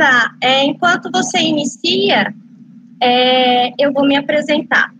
Tá, enquanto você inicia, eu vou me apresentar.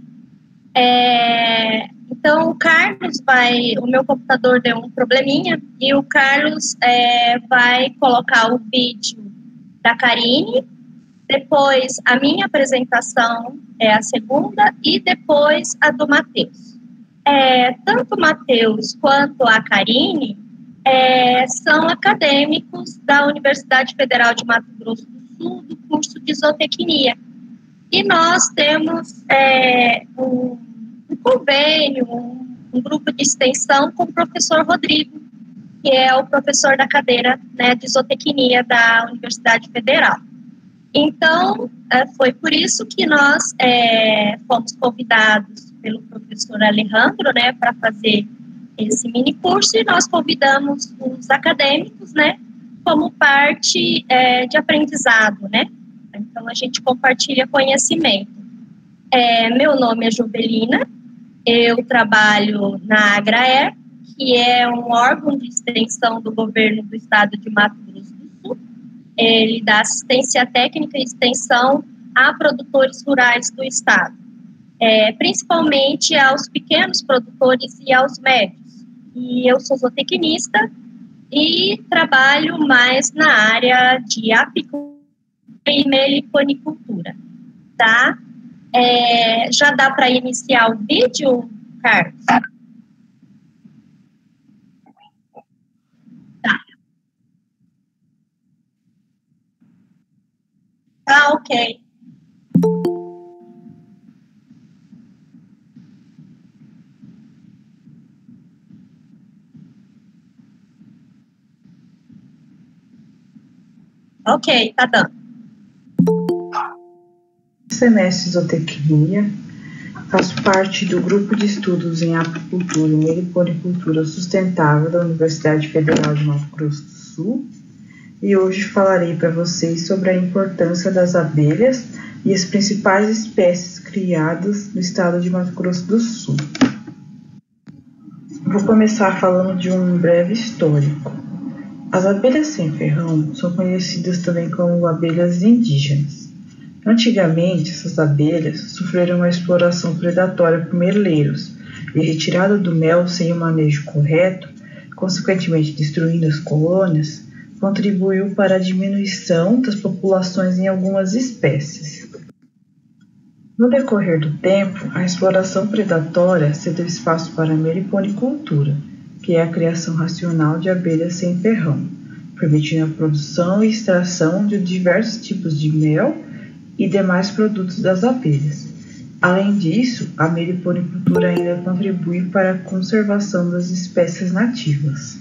Então, o meu computador deu um probleminha, e o Carlos vai colocar o vídeo da Karine, depois a minha apresentação é a segunda, e depois a do Matheus. Tanto o Matheus quanto a Karine são acadêmicos da Universidade Federal de Mato Grosso do Sul, do curso de zootecnia. E nós temos um convênio, um grupo de extensão com o professor Rodrigo, que é o professor da cadeira, né, de zootecnia da Universidade Federal. Então, foi por isso que nós fomos convidados pelo professor Alejandro, né, para fazer esse mini curso, e nós convidamos os acadêmicos, né, como parte de aprendizado, né. Então, a gente compartilha conhecimento. Meu nome é Jovelina, eu trabalho na Agraer, que é um órgão de extensão do governo do estado de Mato Grosso do Sul. Ele dá assistência técnica e extensão a produtores rurais do estado, principalmente aos pequenos produtores e aos médios. E eu sou zootecnista e trabalho mais na área de apicultura e meliponicultura, tá? Já dá para iniciar o vídeo, Carlos? Tá, ok. Ok, tá dando. Semestre de zootecnia, faço parte do grupo de estudos em apicultura e meliponicultura sustentável da Universidade Federal de Mato Grosso do Sul, e hoje falarei para vocês sobre a importância das abelhas e as principais espécies criadas no estado de Mato Grosso do Sul. Vou começar falando de um breve histórico. As abelhas sem ferrão são conhecidas também como abelhas indígenas. Antigamente, essas abelhas sofreram uma exploração predatória por meleiros e a retirada do mel sem o manejo correto, consequentemente destruindo as colônias, contribuiu para a diminuição das populações em algumas espécies. No decorrer do tempo, a exploração predatória cedeu espaço para a meliponicultura, que é a criação racional de abelhas sem ferrão, permitindo a produção e extração de diversos tipos de mel e demais produtos das abelhas. Além disso, a meliponicultura ainda contribui para a conservação das espécies nativas.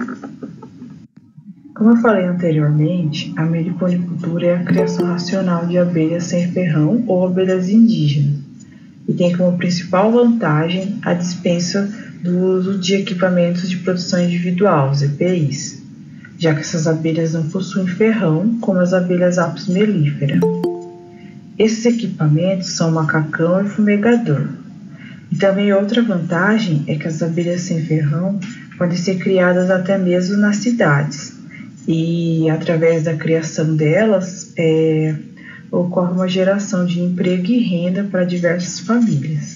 Como eu falei anteriormente, a meliponicultura é a criação racional de abelhas sem ferrão ou abelhas indígenas, e tem como principal vantagem a dispensa do uso de equipamentos de produção individual, os EPIs, já que essas abelhas não possuem ferrão como as abelhas apis mellifera. Esses equipamentos são macacão e fumegador. E também outra vantagem é que as abelhas sem ferrão podem ser criadas até mesmo nas cidades. E através da criação delas, ocorre uma geração de emprego e renda para diversas famílias.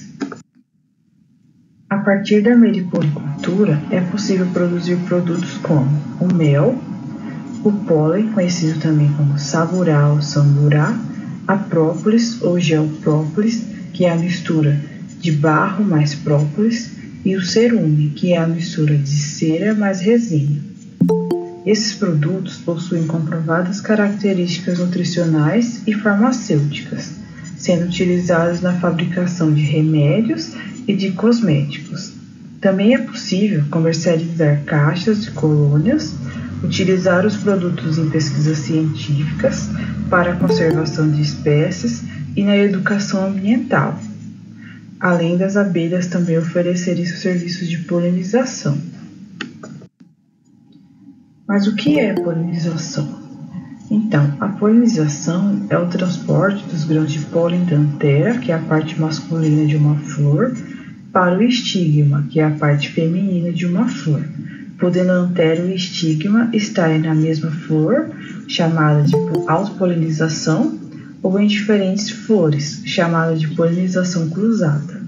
A partir da meliponicultura, é possível produzir produtos como o mel, o pólen, conhecido também como saburá ou samburá, a própolis ou gel própolis, que é a mistura de barro mais própolis, e o cerume, que é a mistura de cera mais resina. Esses produtos possuem comprovadas características nutricionais e farmacêuticas, sendo utilizados na fabricação de remédios e de cosméticos. Também é possível comercializar caixas de colônias, utilizar os produtos em pesquisas científicas para a conservação de espécies e na educação ambiental, além das abelhas também oferecerem serviços de polinização. Mas o que é polinização? Então, a polinização é o transporte dos grãos de pólen da antera, que é a parte masculina de uma flor, para o estigma, que é a parte feminina de uma flor, podendo a antera e o estigma estarem na mesma flor chamada de autopolinização, ou em diferentes flores, chamada de polinização cruzada.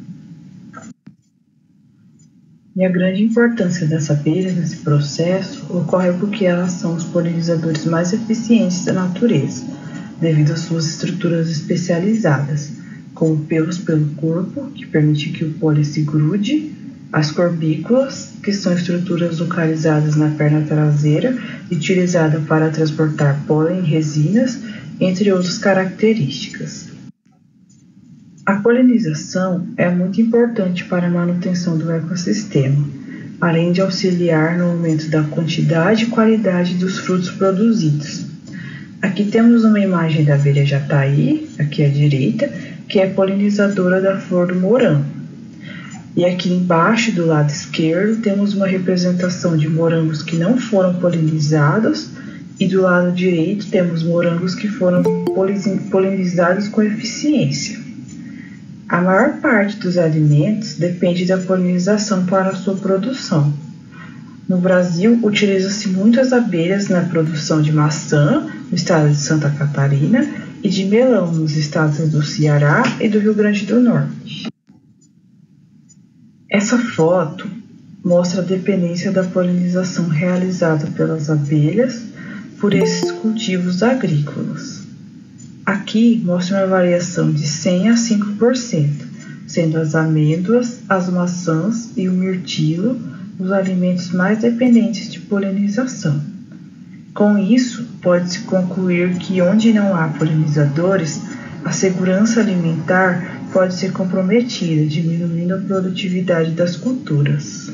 E a grande importância das abelhas nesse processo ocorre porque elas são os polinizadores mais eficientes da natureza, devido às suas estruturas especializadas, como pelos pelo corpo, que permite que o pólen se grude, as corbículas, que são estruturas localizadas na perna traseira e utilizadas para transportar pólen e resinas, entre outras características. A polinização é muito importante para a manutenção do ecossistema, além de auxiliar no aumento da quantidade e qualidade dos frutos produzidos. Aqui temos uma imagem da abelha jataí, aqui à direita, que é polinizadora da flor do morango. E aqui embaixo, do lado esquerdo, temos uma representação de morangos que não foram polinizados, e do lado direito temos morangos que foram polinizados com eficiência. A maior parte dos alimentos depende da polinização para a sua produção. No Brasil, utiliza-se muitas abelhas na produção de maçã, no estado de Santa Catarina, e de melão, nos estados do Ceará e do Rio Grande do Norte. Essa foto mostra a dependência da polinização realizada pelas abelhas por esses cultivos agrícolas. Aqui mostra uma variação de 100 a 5%, sendo as amêndoas, as maçãs e o mirtilo os alimentos mais dependentes de polinização. Com isso, pode-se concluir que onde não há polinizadores, a segurança alimentar pode ser comprometida, diminuindo a produtividade das culturas.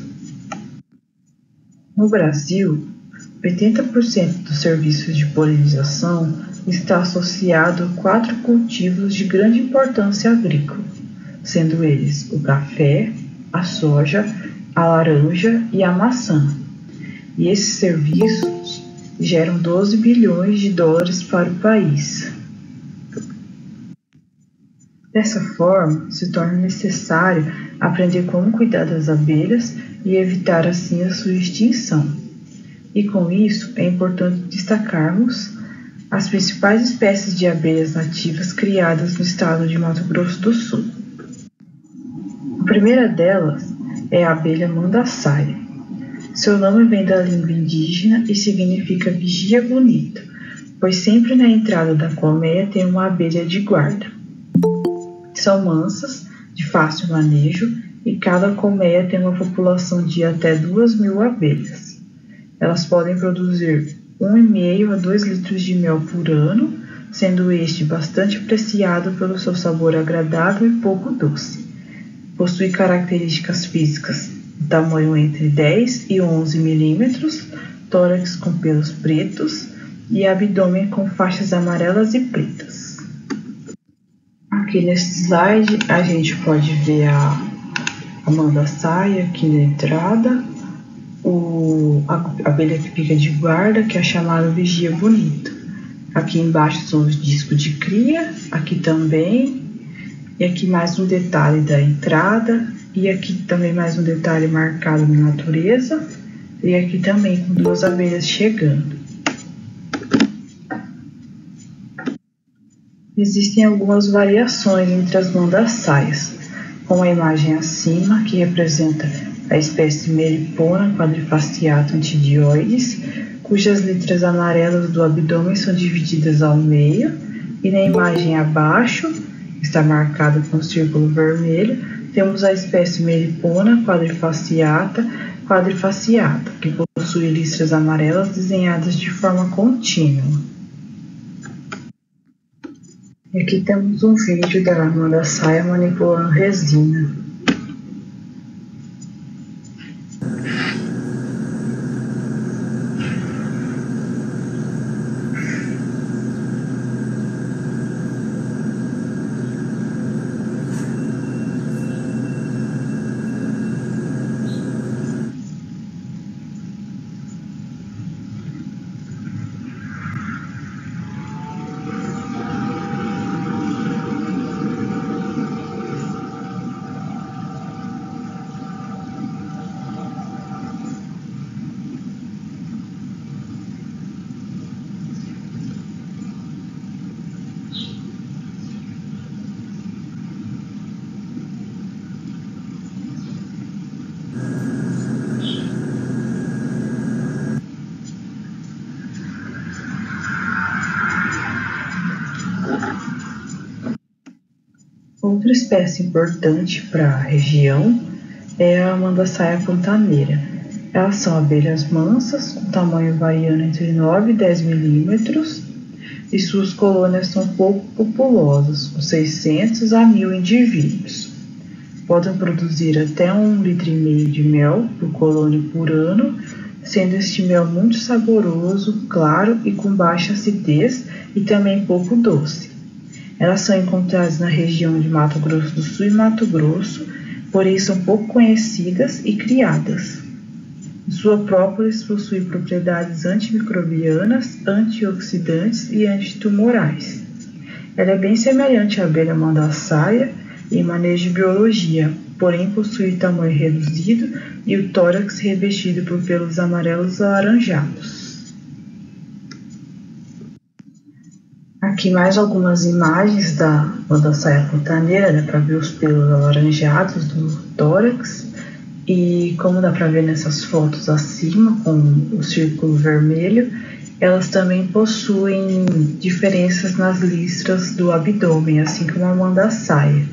No Brasil, 80% dos serviços de polinização está associado a 4 cultivos de grande importância agrícola, sendo eles o café, a soja, a laranja e a maçã. E esses serviços geram 12 bilhões de dólares para o país. Dessa forma, se torna necessário aprender como cuidar das abelhas e evitar assim a sua extinção. E com isso, é importante destacarmos as principais espécies de abelhas nativas criadas no estado de Mato Grosso do Sul. A primeira delas é a abelha mandaçaia. Seu nome vem da língua indígena e significa vigia bonito, pois sempre na entrada da colmeia tem uma abelha de guarda. São mansas, de fácil manejo, e cada colmeia tem uma população de até 2.000 abelhas. Elas podem produzir 1,5 a 2 litros de mel por ano, sendo este bastante apreciado pelo seu sabor agradável e pouco doce. Possui características físicas de tamanho entre 10 e 11 milímetros, tórax com pelos pretos e abdômen com faixas amarelas e pretas. Aqui nesse slide a gente pode ver a mandaçaia aqui na entrada, a abelha que fica de guarda, que é chamada vigia bonito. Aqui embaixo são os discos de cria, aqui também, e aqui mais um detalhe da entrada, e aqui também mais um detalhe marcado na natureza, e aqui também com 2 abelhas chegando. Existem algumas variações entre as mandaçaias, como a imagem acima, que representa a espécie Melipona quadrifaciata antidioides, cujas letras amarelas do abdômen são divididas ao meio, e na imagem abaixo, que está marcada com um círculo vermelho, temos a espécie Melipona quadrifaciata, que possui listras amarelas desenhadas de forma contínua. E aqui temos um vídeo da mandaçaia manipulando resina. outra espécie importante para a região é a Mandaçaia pantaneira. Elas são abelhas mansas, com tamanho variando entre 9 e 10 milímetros, e suas colônias são pouco populosas, com 600 a 1.000 indivíduos. Podem produzir até 1,5 litro de mel por colônia por ano, sendo este mel muito saboroso, claro e com baixa acidez e também pouco doce. Elas são encontradas na região de Mato Grosso do Sul e Mato Grosso, porém são pouco conhecidas e criadas. Sua própolis possui propriedades antimicrobianas, antioxidantes e antitumorais. Ela é bem semelhante à abelha mandaçaia em manejo de biologia, porém possui tamanho reduzido e o tórax revestido por pelos amarelos alaranjados. Aqui mais algumas imagens da Mandaçaia pantaneira, dá para ver os pelos alaranjados do tórax. E como dá para ver nessas fotos acima, com o círculo vermelho, elas também possuem diferenças nas listras do abdômen, assim como a mandaçaia.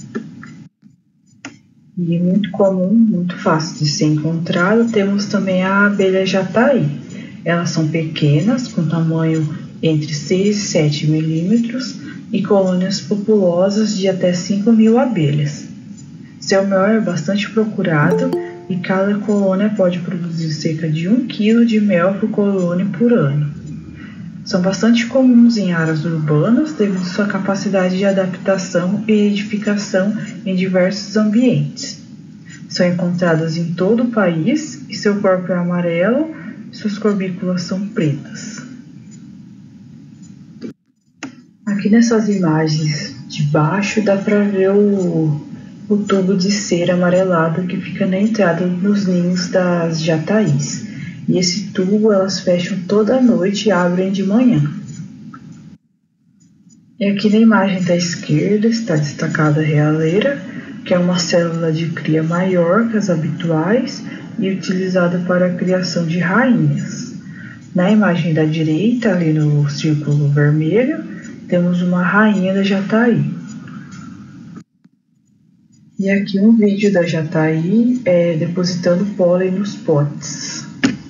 E muito comum, muito fácil de ser encontrado, temos também a abelha jataí. Elas são pequenas, com tamanho entre 6 e 7 milímetros e colônias populosas de até 5.000 abelhas. Seu mel é bastante procurado e cada colônia pode produzir cerca de 1 kg de mel por colônia por ano. São bastante comuns em áreas urbanas devido à sua capacidade de adaptação e edificação em diversos ambientes. São encontradas em todo o país e seu corpo é amarelo e suas corbículas são pretas. Aqui nessas imagens de baixo dá para ver o tubo de cera amarelado que fica na entrada dos ninhos das jataís. E esse tubo elas fecham toda noite e abrem de manhã. E aqui na imagem da esquerda está destacada a realeira, que é uma célula de cria maior que as habituais e utilizada para a criação de rainhas. Na imagem da direita, ali no círculo vermelho, temos uma rainha da jataí. E aqui um vídeo da jataí depositando pólen nos potes.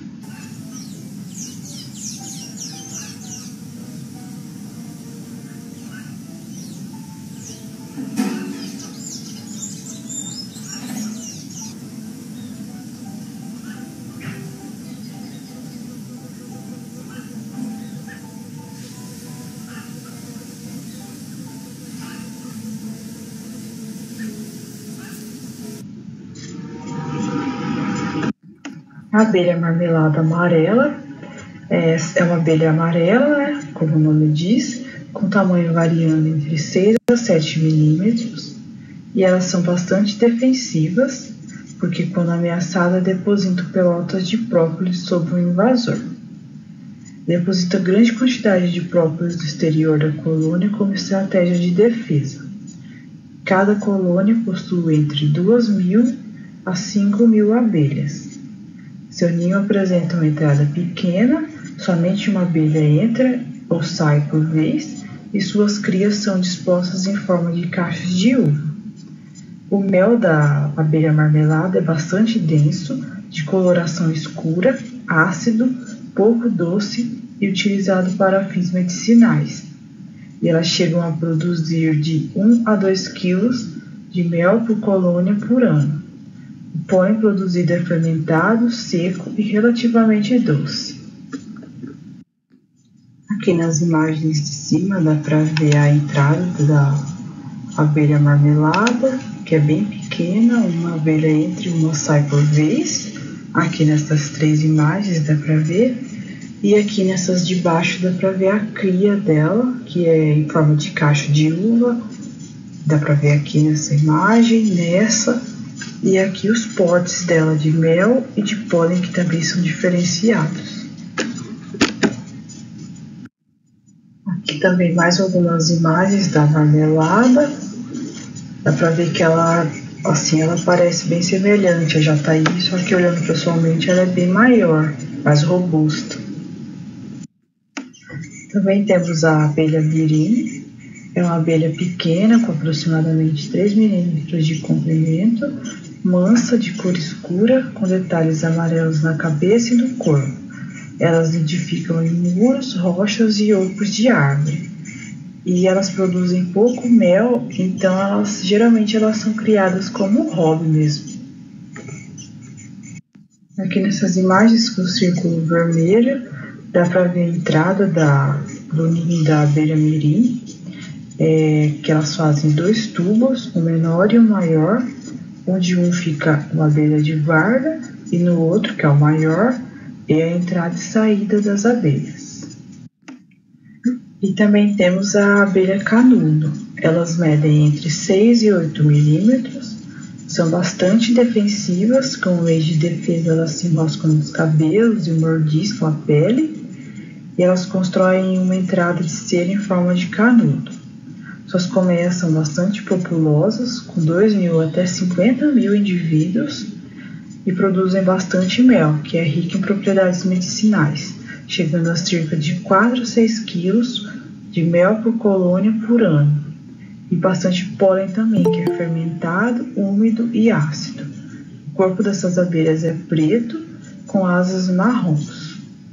A abelha marmelada amarela é uma abelha amarela, né, como o nome diz, com tamanho variando entre 6 a 7 milímetros, e elas são bastante defensivas, porque quando ameaçada depositam pelotas de própolis sobre o invasor. Deposita grande quantidade de própolis do exterior da colônia como estratégia de defesa. Cada colônia possui entre 2.000 a 5.000 abelhas. Seu ninho apresenta uma entrada pequena, somente uma abelha entra ou sai por vez, e suas crias são dispostas em forma de cachos de uva. O mel da abelha marmelada é bastante denso, de coloração escura, ácido, pouco doce e utilizado para fins medicinais. E elas chegam a produzir de 1 a 2 kg de mel por colônia por ano. O pólen produzido é fermentado, seco e relativamente doce. Aqui nas imagens de cima dá para ver a entrada da abelha marmelada, que é bem pequena, uma abelha entra e uma sai por vez. Aqui nessas 3 imagens dá para ver. E aqui nessas de baixo dá para ver a cria dela, que é em forma de cacho de uva. Dá para ver aqui nessa imagem, nessa. E aqui os potes dela de mel e de pólen, que também são diferenciados. Aqui também mais algumas imagens da marmelada. Dá para ver que ela parece bem semelhante à jataí, só que olhando pessoalmente ela é bem maior, mais robusta. Também temos a abelha mirim, É uma abelha pequena, com aproximadamente 3 milímetros de comprimento, mansa, de cor escura, com detalhes amarelos na cabeça e no corpo. Elas nidificam em muros, rochas e ocos de árvore. E elas produzem pouco mel, então geralmente elas são criadas como hobby mesmo. Aqui nessas imagens com o círculo vermelho, dá para ver a entrada do ninho da abelha mirim, que elas fazem 2 tubos, o menor e o maior, onde um fica uma abelha de guarda e no outro, que é o maior, é a entrada e saída das abelhas. E também temos a abelha canudo. Elas medem entre 6 e 8 milímetros, são bastante defensivas, como meio de defesa elas se enroscam nos cabelos e mordiscam a pele, e elas constroem uma entrada de cera em forma de canudo. Suas colmeias são bastante populosas, com 2.000 até 50.000 indivíduos, e produzem bastante mel, que é rico em propriedades medicinais, chegando a cerca de 4 a 6 quilos de mel por colônia por ano. E bastante pólen também, que é fermentado, úmido e ácido. O corpo dessas abelhas é preto, com asas marrons.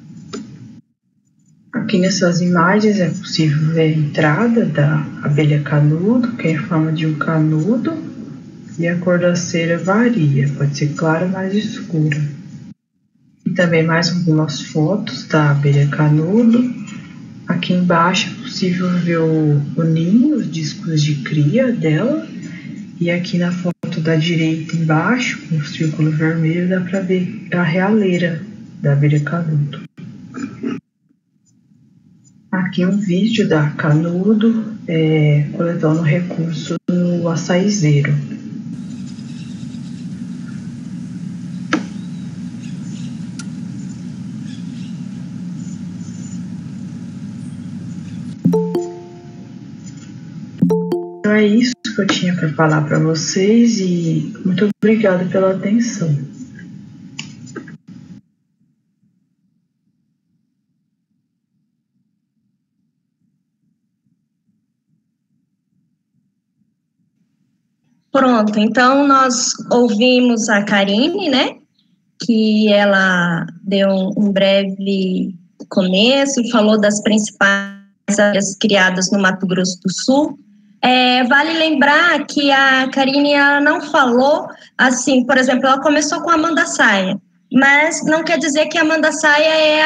Aqui nessas imagens é possível ver a entrada da abelha canudo, que é em forma de um canudo, e a cor da cera varia, pode ser clara ou mais escura. E também mais algumas fotos da abelha canudo. Aqui embaixo é possível ver o ninho, os discos de cria dela, e aqui na foto da direita embaixo, com o círculo vermelho, dá para ver a realeira da abelha canudo. Aqui um vídeo da canudo coletando recursos no açaizeiro. Então é isso que eu tinha para falar para vocês e muito obrigada pela atenção. Pronto, então nós ouvimos a Karine, né, que ela deu um breve começo e falou das principais áreas criadas no Mato Grosso do Sul. Vale lembrar que a Karine ela não falou, assim, por exemplo, ela começou com a mandaçaia, mas não quer dizer que a mandaçaia é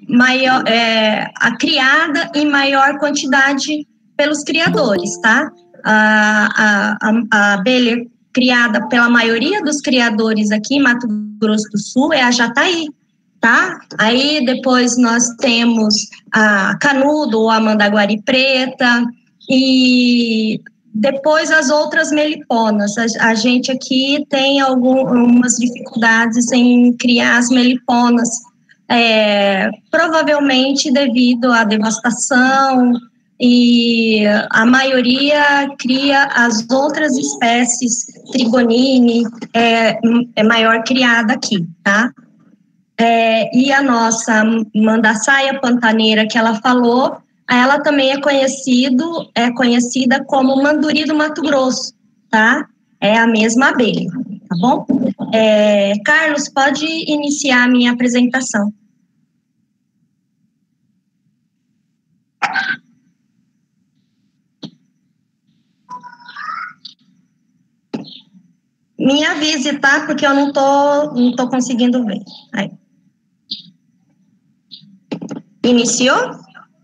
a criada em maior quantidade pelos criadores, tá? A abelha criada pela maioria dos criadores aqui em Mato Grosso do Sul é a jataí, tá? Aí depois nós temos a canudo ou a mandaguari preta e depois as outras meliponas. A gente aqui tem algumas dificuldades em criar as meliponas, provavelmente devido à devastação, e a maioria cria as outras espécies, trigonine, é maior criada aqui, tá? E a nossa mandaçaia pantaneira que ela falou, ela também é conhecida como manduri do Mato Grosso, tá? É a mesma abelha, tá bom? Carlos, pode iniciar a minha apresentação. Me avise, tá? Porque eu não tô conseguindo ver. Aí. Iniciou?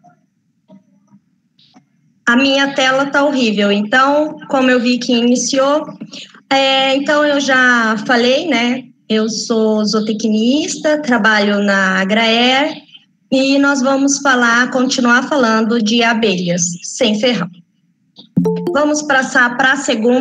A minha tela tá horrível. Então, como eu vi que iniciou, então eu já falei, né? Eu sou zootecnista, trabalho na Agraer e nós vamos continuar falando de abelhas sem ferrão. Vamos passar para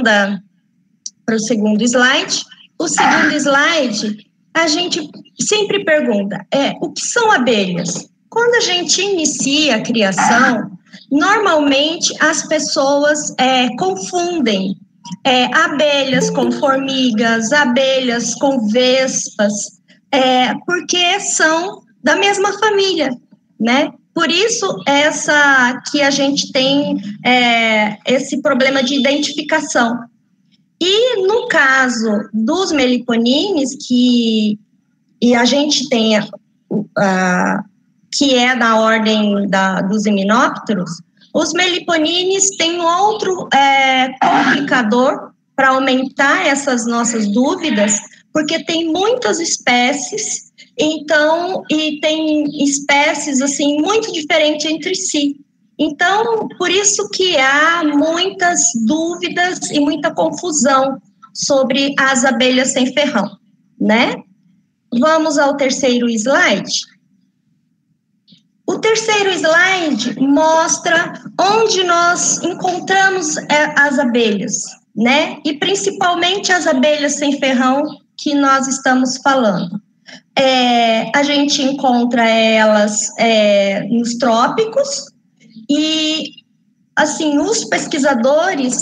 o segundo slide. O segundo slide, a gente sempre pergunta, o que são abelhas? Quando a gente inicia a criação, normalmente as pessoas confundem abelhas com formigas, abelhas com vespas, porque são da mesma família, né? Por isso, que a gente tem esse problema de identificação. E no caso dos meliponines, e a gente tem que é da ordem dos himenópteros, os meliponines têm outro complicador para aumentar essas nossas dúvidas, porque tem muitas espécies, então, e tem espécies, assim, muito diferentes entre si. Então, por isso que há muitas dúvidas e muita confusão sobre as abelhas sem ferrão, né? Vamos ao terceiro slide. O terceiro slide mostra onde nós encontramos as abelhas, né? E principalmente as abelhas sem ferrão que nós estamos falando. A gente encontra elas nos trópicos e, assim, os pesquisadores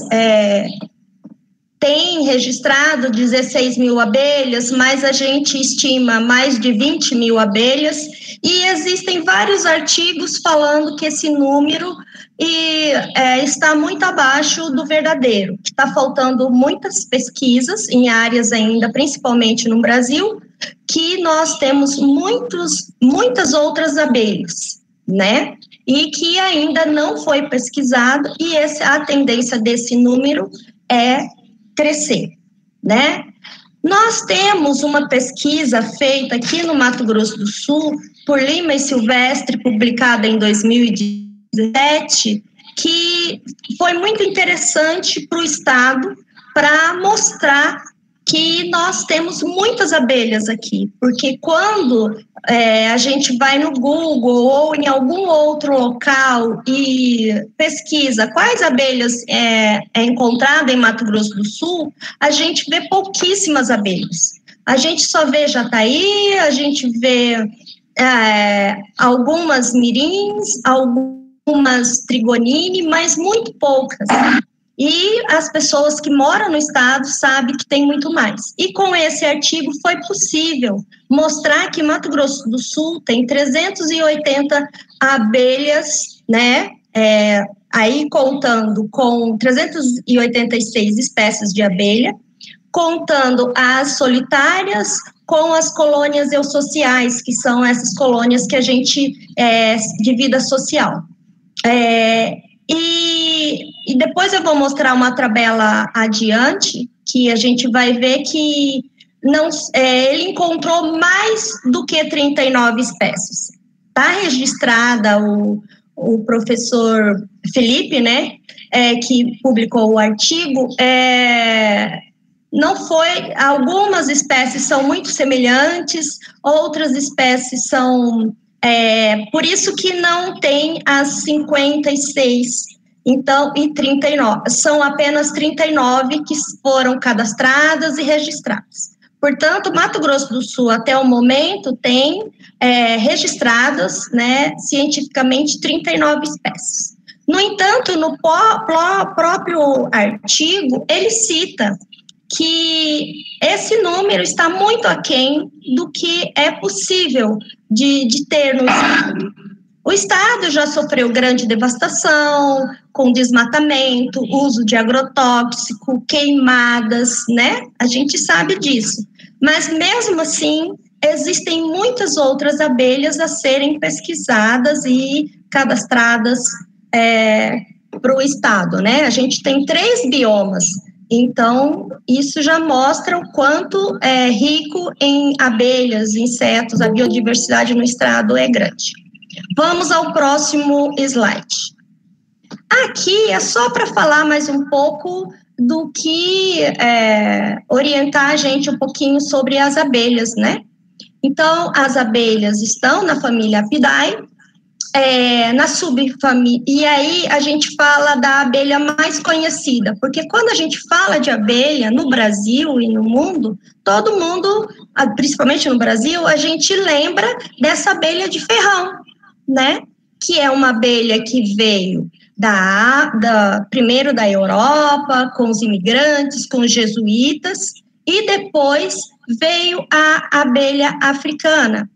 têm registrado 16 mil abelhas, mas a gente estima mais de 20 mil abelhas, e existem vários artigos falando que esse número está muito abaixo do verdadeiro, que está faltando muitas pesquisas em áreas ainda, principalmente no Brasil, que nós temos muitas outras abelhas, né? E que ainda não foi pesquisado, e a tendência desse número é crescer, né? Nós temos uma pesquisa feita aqui no Mato Grosso do Sul, por Lima e Silvestre, publicada em 2017, que foi muito interessante para o Estado, para mostrar que nós temos muitas abelhas aqui, porque quando a gente vai no Google ou em algum outro local e pesquisa quais abelhas é encontrada em Mato Grosso do Sul, a gente vê pouquíssimas abelhas. A gente só vê jataí, a gente vê algumas mirins, algumas trigonine, mas muito poucas. E as pessoas que moram no estado sabem que tem muito mais. E com esse artigo foi possível mostrar que Mato Grosso do Sul tem 380 abelhas, né? Aí contando com 386 espécies de abelha, contando as solitárias com as colônias eusociais, que são essas colônias que a gente de vida social. E depois eu vou mostrar uma tabela adiante, que a gente vai ver que ele encontrou mais do que 39 espécies. Está registrada o professor Felipe, né, que publicou o artigo, não foi, algumas espécies são muito semelhantes, outras espécies são... por isso que não tem as 56, então, e 39. São apenas 39 que foram cadastradas e registradas. Portanto, Mato Grosso do Sul, até o momento, tem registradas, né, cientificamente, 39 espécies. No entanto, no próprio artigo, ele cita que esse número está muito aquém do que é possível de ter no estado. O estado já sofreu grande devastação, com desmatamento, uso de agrotóxico, queimadas, né? A gente sabe disso. Mas, mesmo assim, existem muitas outras abelhas a serem pesquisadas e cadastradas para o estado, né? A gente tem 3 biomas. Então, isso já mostra o quanto é rico em abelhas, insetos, a biodiversidade no estado é grande. Vamos ao próximo slide. Aqui é só para falar mais um pouco do que orientar a gente um pouquinho sobre as abelhas, né? Então, as abelhas estão na família Apidae, na subfamília, e aí a gente fala da abelha mais conhecida, porque quando a gente fala de abelha no Brasil e no mundo, todo mundo, principalmente no Brasil, a gente lembra dessa abelha de ferrão, né? Que é uma abelha que veio primeiro da Europa, com os imigrantes, com os jesuítas, e depois veio a abelha africana,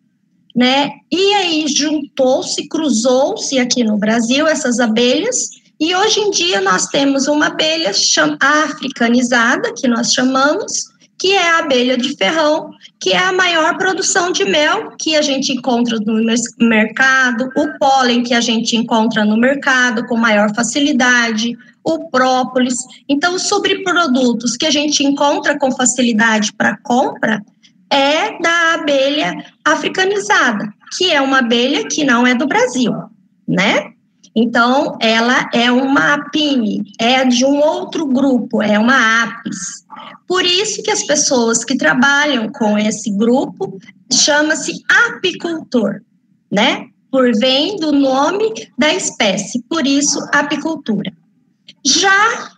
né? E aí juntou-se, cruzou-se aqui no Brasil essas abelhas, e hoje em dia nós temos uma abelha africanizada, que nós chamamos, que é a abelha de ferrão, que é a maior produção de mel que a gente encontra no mercado, o pólen que a gente encontra no mercado com maior facilidade, o própolis. Então, os subprodutos que a gente encontra com facilidade para compra é da abelha africanizada, que é uma abelha que não é do Brasil, né? Então, ela é uma apine, é de um outro grupo, é uma apis. Por isso que as pessoas que trabalham com esse grupo chama-se apicultor, né? Vem do nome da espécie, por isso apicultura. Já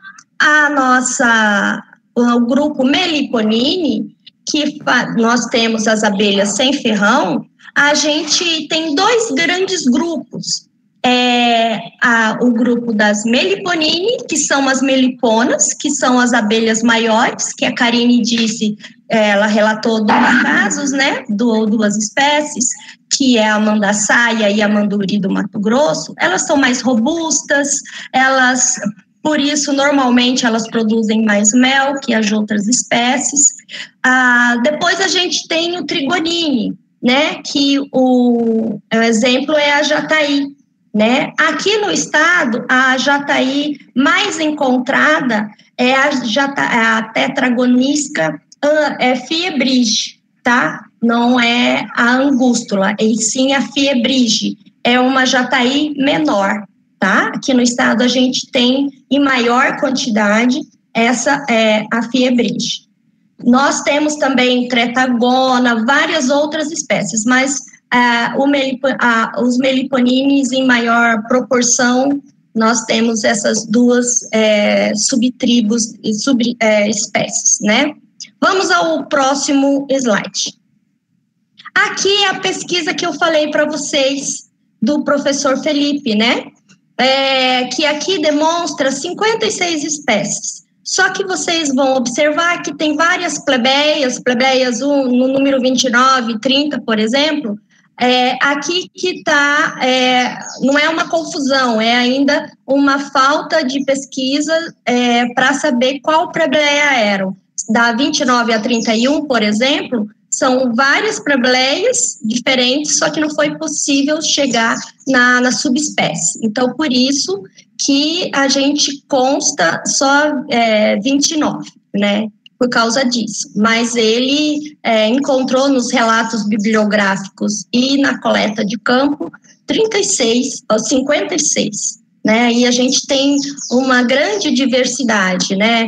o grupo Meliponini, que nós temos as abelhas sem ferrão, a gente tem dois grandes grupos. O grupo das Meliponini, que são as meliponas, que são as abelhas maiores, que a Karine disse, ela relatou 2 casos, né, duas espécies, que é a mandaçaia e a manduri do Mato Grosso. Elas são mais robustas, por isso, normalmente, elas produzem mais mel que as outras espécies. Depois a gente tem o trigonine, né, que o exemplo é a jataí, né? Aqui no estado, a jataí mais encontrada é a tetragonisca fiebrige, tá? Não é a angústula, e sim a fiebrige. É uma jataí menor, tá? Aqui no estado a gente tem em maior quantidade essa é a fiebrige. Nós temos também tretagona, várias outras espécies, mas os meliponines em maior proporção, nós temos essas duas subtribos e espécies, né? Vamos ao próximo slide. Aqui é a pesquisa que eu falei para vocês do professor Felipe, né? Que aqui demonstra 56 espécies. Só que vocês vão observar que tem várias plebeias no número 29, 30, por exemplo, aqui que está, não é uma confusão, é ainda uma falta de pesquisa para saber qual plebeia eram. Da 29 a 31, por exemplo, são várias plebeias diferentes, só que não foi possível chegar na subespécie. Então, por isso que a gente consta só 29, né? Por causa disso. Mas ele encontrou nos relatos bibliográficos e na coleta de campo 56, né? E a gente tem uma grande diversidade, né?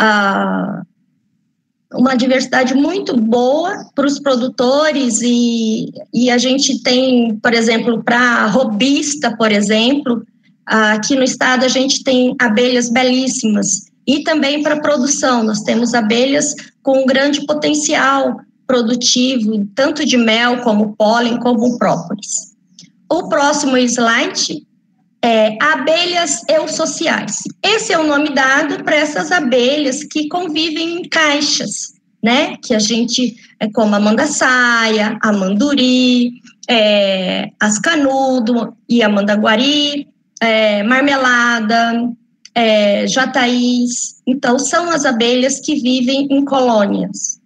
Uma diversidade muito boa para os produtores e a gente tem, por exemplo, para robista, por exemplo, aqui no estado a gente tem abelhas belíssimas e também para produção, nós temos abelhas com grande potencial produtivo, tanto de mel como pólen, como própolis. O próximo slide é abelhas eusociais. Esse é o nome dado para essas abelhas que convivem em caixas, né? Que a gente, como a mandaçaia, a manduri, as canudo e a mandaguari, marmelada, jataís. Então, são as abelhas que vivem em colônias.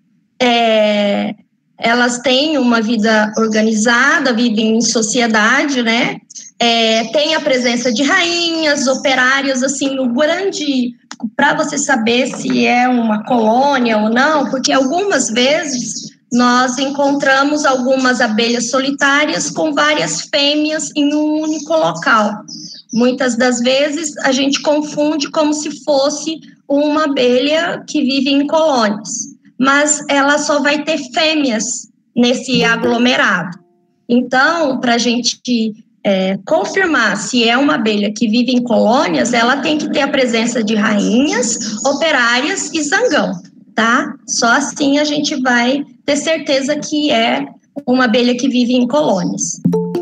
Elas têm uma vida organizada, vivem em sociedade, né? Tem a presença de rainhas, operárias, assim, o grande, para você saber se é uma colônia ou não, porque algumas vezes nós encontramos algumas abelhas solitárias com várias fêmeas em um único local. Muitas das vezes a gente confunde como se fosse uma abelha que vive em colônias, mas ela só vai ter fêmeas nesse aglomerado. Então, para a gente confirmar se é uma abelha que vive em colônias, ela tem que ter a presença de rainhas, operárias e zangão, tá? Só assim a gente vai ter certeza que é uma abelha que vive em colônias.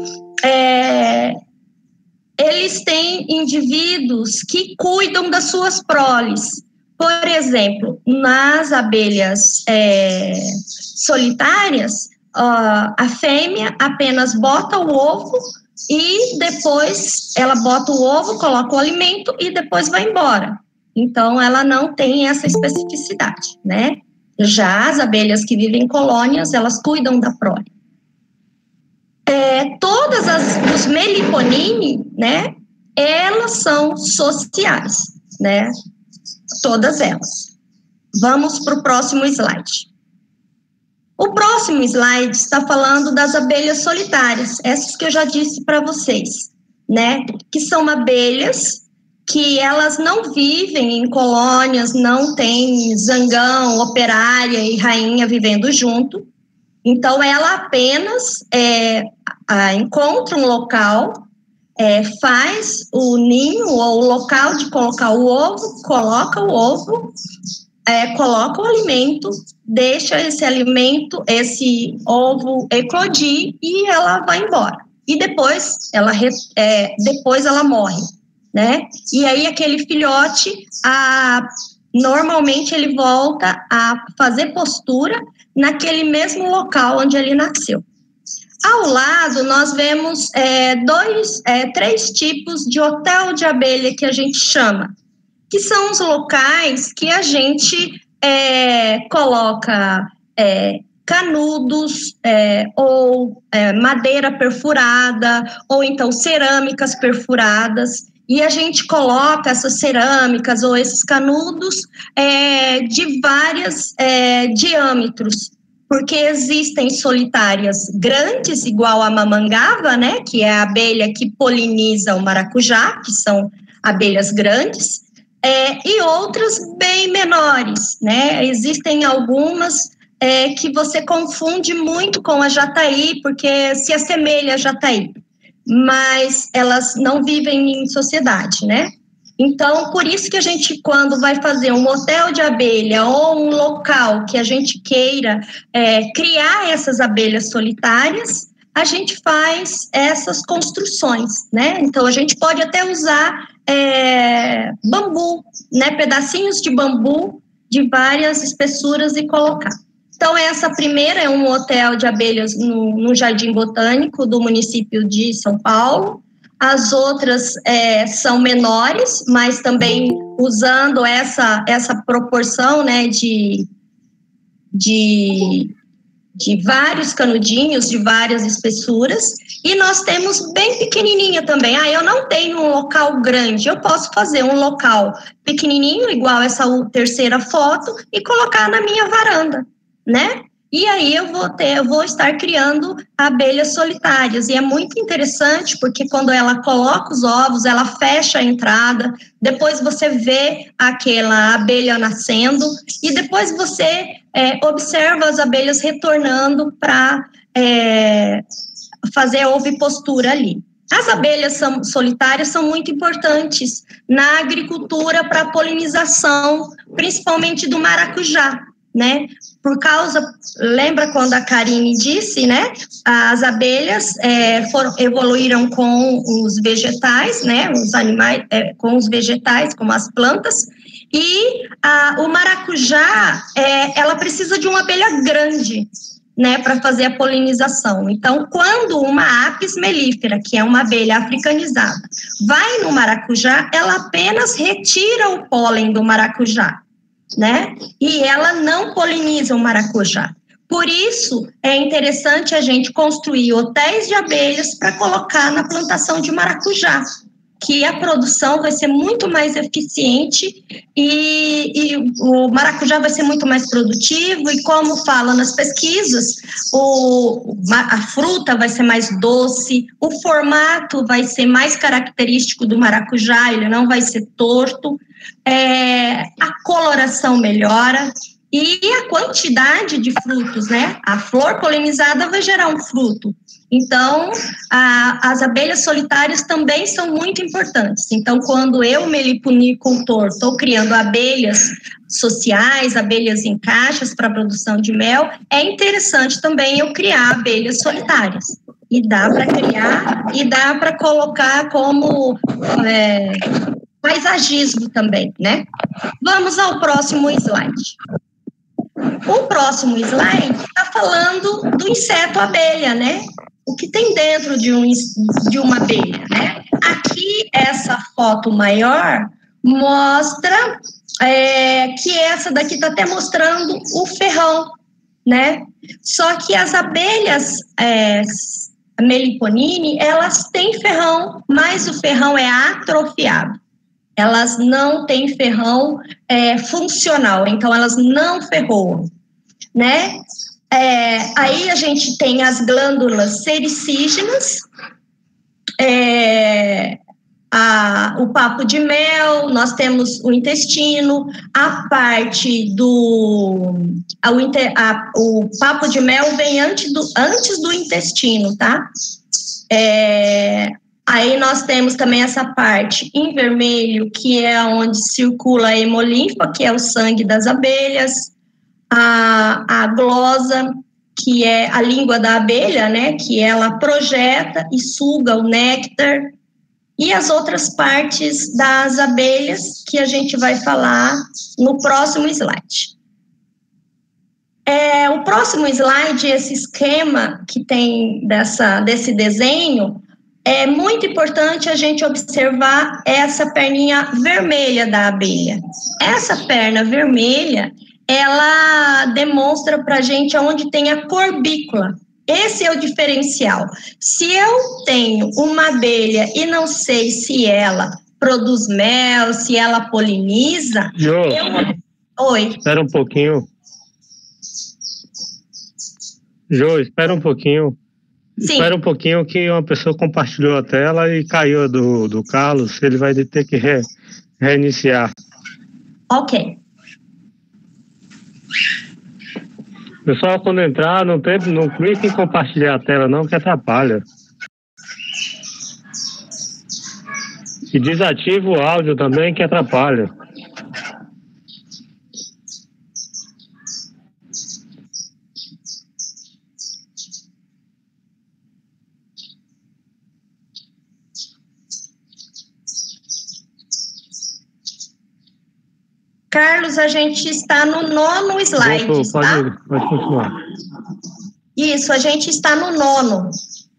Eles têm indivíduos que cuidam das suas proles. Por exemplo, nas abelhas solitárias, a fêmea apenas bota o ovo e depois ela bota o ovo, coloca o alimento e depois vai embora. Então, ela não tem essa especificidade, né? Já as abelhas que vivem em colônias, elas cuidam da prole. Todas os meliponini, né? Elas são sociais, né? Todas elas. Vamos para o próximo slide. O próximo slide está falando das abelhas solitárias, essas que eu já disse para vocês, né? Que são abelhas que elas não vivem em colônias, não tem zangão, operária e rainha vivendo junto. Então, ela apenas encontra um local, faz o ninho ou o local de colocar o ovo, coloca o ovo, coloca o alimento, deixa esse ovo eclodir e ela vai embora. E depois ela morre, né? E aí aquele filhote, normalmente ele volta a fazer postura naquele mesmo local onde ele nasceu. Ao lado, nós vemos três tipos de hotel de abelha que a gente chama, que são os locais que a gente coloca canudos ou madeira perfurada, ou então cerâmicas perfuradas, e a gente coloca essas cerâmicas ou esses canudos de vários diâmetros, porque existem solitárias grandes, igual a mamangava, né, que é a abelha que poliniza o maracujá, que são abelhas grandes, e outras bem menores, né? Existem algumas que você confunde muito com a jataí, porque se assemelha a jataí, mas elas não vivem em sociedade, né? Então, por isso que a gente, quando vai fazer um hotel de abelha ou um local que a gente queira criar essas abelhas solitárias, a gente faz essas construções, né? Então, a gente pode até usar bambu, né? Pedacinhos de bambu de várias espessuras e colocar. Então, essa primeira é um hotel de abelhas no Jardim Botânico do município de São Paulo. As outras são menores, mas também usando essa proporção, né, de vários canudinhos, de várias espessuras. E nós temos bem pequenininha também. Eu não tenho um local grande, eu posso fazer um local pequenininho, igual essa terceira foto, e colocar na minha varanda, né? E aí eu vou estar criando abelhas solitárias. E é muito interessante, porque quando ela coloca os ovos, ela fecha a entrada, depois você vê aquela abelha nascendo, e depois você observa as abelhas retornando para fazer ovipostura ali. As abelhas solitárias são muito importantes na agricultura para polinização, principalmente do maracujá, né? Lembra quando a Karine disse, né? As abelhas evoluíram com os vegetais, né? Os animais com os vegetais, como as plantas, e o maracujá, ela precisa de uma abelha grande, né? Para fazer a polinização. Então, quando uma apis mellifera, que é uma abelha africanizada, vai no maracujá, ela apenas retira o pólen do maracujá, né? E ela não poliniza o maracujá. Por isso, é interessante a gente construir hotéis de abelhas para colocar na plantação de maracujá, que a produção vai ser muito mais eficiente e o maracujá vai ser muito mais produtivo, e como fala nas pesquisas, a fruta vai ser mais doce, o formato vai ser mais característico do maracujá, ele não vai ser torto, a coloração melhora e a quantidade de frutos, né? A flor polinizada vai gerar um fruto. Então, as abelhas solitárias também são muito importantes. Então, quando eu, meliponicultor, estou criando abelhas sociais, abelhas em caixas para produção de mel, é interessante também eu criar abelhas solitárias. E dá para criar e dá para colocar como paisagismo também, né? Vamos ao próximo slide. O próximo slide está falando do inseto abelha, né? O que tem dentro de uma abelha, né? Aqui, essa foto maior mostra que essa daqui está até mostrando o ferrão, né? Só que as abelhas Meliponine, elas têm ferrão, mas o ferrão é atrofiado. Elas não têm ferrão funcional, então elas não ferroam, né? Aí a gente tem as glândulas sericígenas, o papo de mel, nós temos o intestino, a parte o papo de mel vem antes do intestino, tá? Aí nós temos também essa parte em vermelho, que é onde circula a hemolinfa, que é o sangue das abelhas, a glosa, que é a língua da abelha, né, que ela projeta e suga o néctar, e as outras partes das abelhas, que a gente vai falar no próximo slide. O próximo slide, esse esquema que tem desse desenho, é muito importante a gente observar essa perninha vermelha da abelha. Essa perna vermelha, ela demonstra para a gente onde tem a corbícula. Esse é o diferencial. Se eu tenho uma abelha e não sei se ela produz mel, se ela poliniza... Oi. Espera um pouquinho. Jô, espera um pouquinho. Sim. Espera um pouquinho que uma pessoa compartilhou a tela e caiu do Carlos. Ele vai ter que reiniciar. Ok. Pessoal, quando entrar, não clique em compartilhar a tela não, que atrapalha. E desativa o áudio também, que atrapalha. Carlos, a gente está no 9º slide, Pode continuar. Isso, a gente está no 9º.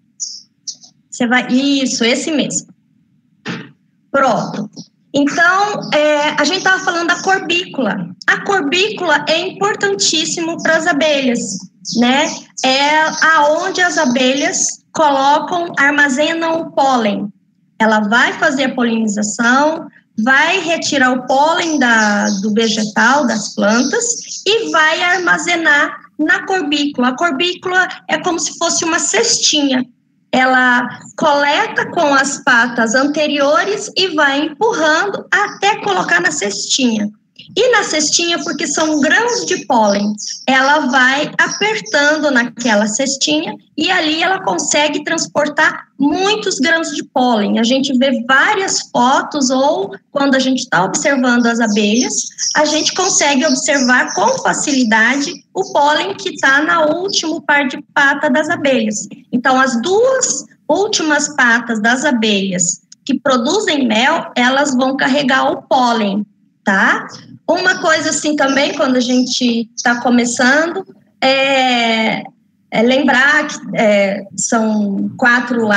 Isso, esse mesmo. Pronto. Então, a gente estava falando da corbícula. A corbícula é importantíssimo para as abelhas, né? É aonde as abelhas armazenam o pólen. Ela vai fazer a polinização, vai retirar o pólen do vegetal, das plantas, e vai armazenar na corbícula. A corbícula é como se fosse uma cestinha. Ela coleta com as patas anteriores e vai empurrando até colocar na cestinha. E na cestinha, porque são grãos de pólen, ela vai apertando naquela cestinha e ali ela consegue transportar muitos grãos de pólen. A gente vê várias fotos ou quando a gente está observando as abelhas, a gente consegue observar com facilidade o pólen que está no último par de pata das abelhas. Então, as duas últimas patas das abelhas que produzem mel, elas vão carregar o pólen, tá? Uma coisa assim também, quando a gente está começando, lembrar que são quatro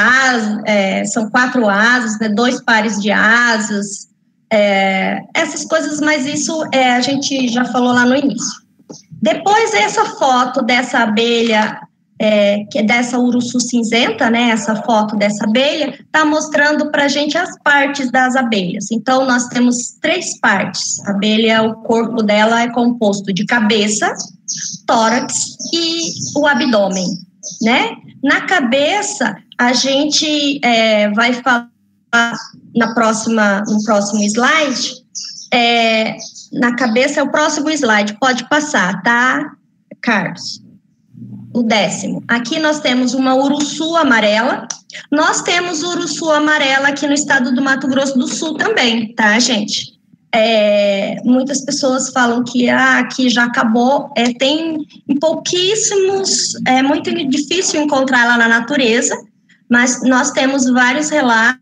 asas, né, 2 pares de asas, essas coisas, mas isso a gente já falou lá no início. Depois, essa foto dessa abelha, que é dessa uruçu cinzenta, né, essa foto dessa abelha, está mostrando para a gente as partes das abelhas. Então, nós temos 3 partes. A abelha, o corpo dela é composto de cabeça, tórax e o abdômen, né? Na cabeça, a gente vai falar no próximo slide. Na cabeça é o próximo slide, pode passar, tá, Carlos? O 10º. Aqui nós temos uma uruçu amarela. Nós temos uruçu amarela aqui no estado do Mato Grosso do Sul também, tá, gente? Muitas pessoas falam que já acabou. Tem pouquíssimos, é muito difícil encontrar ela na natureza, mas nós temos vários relatos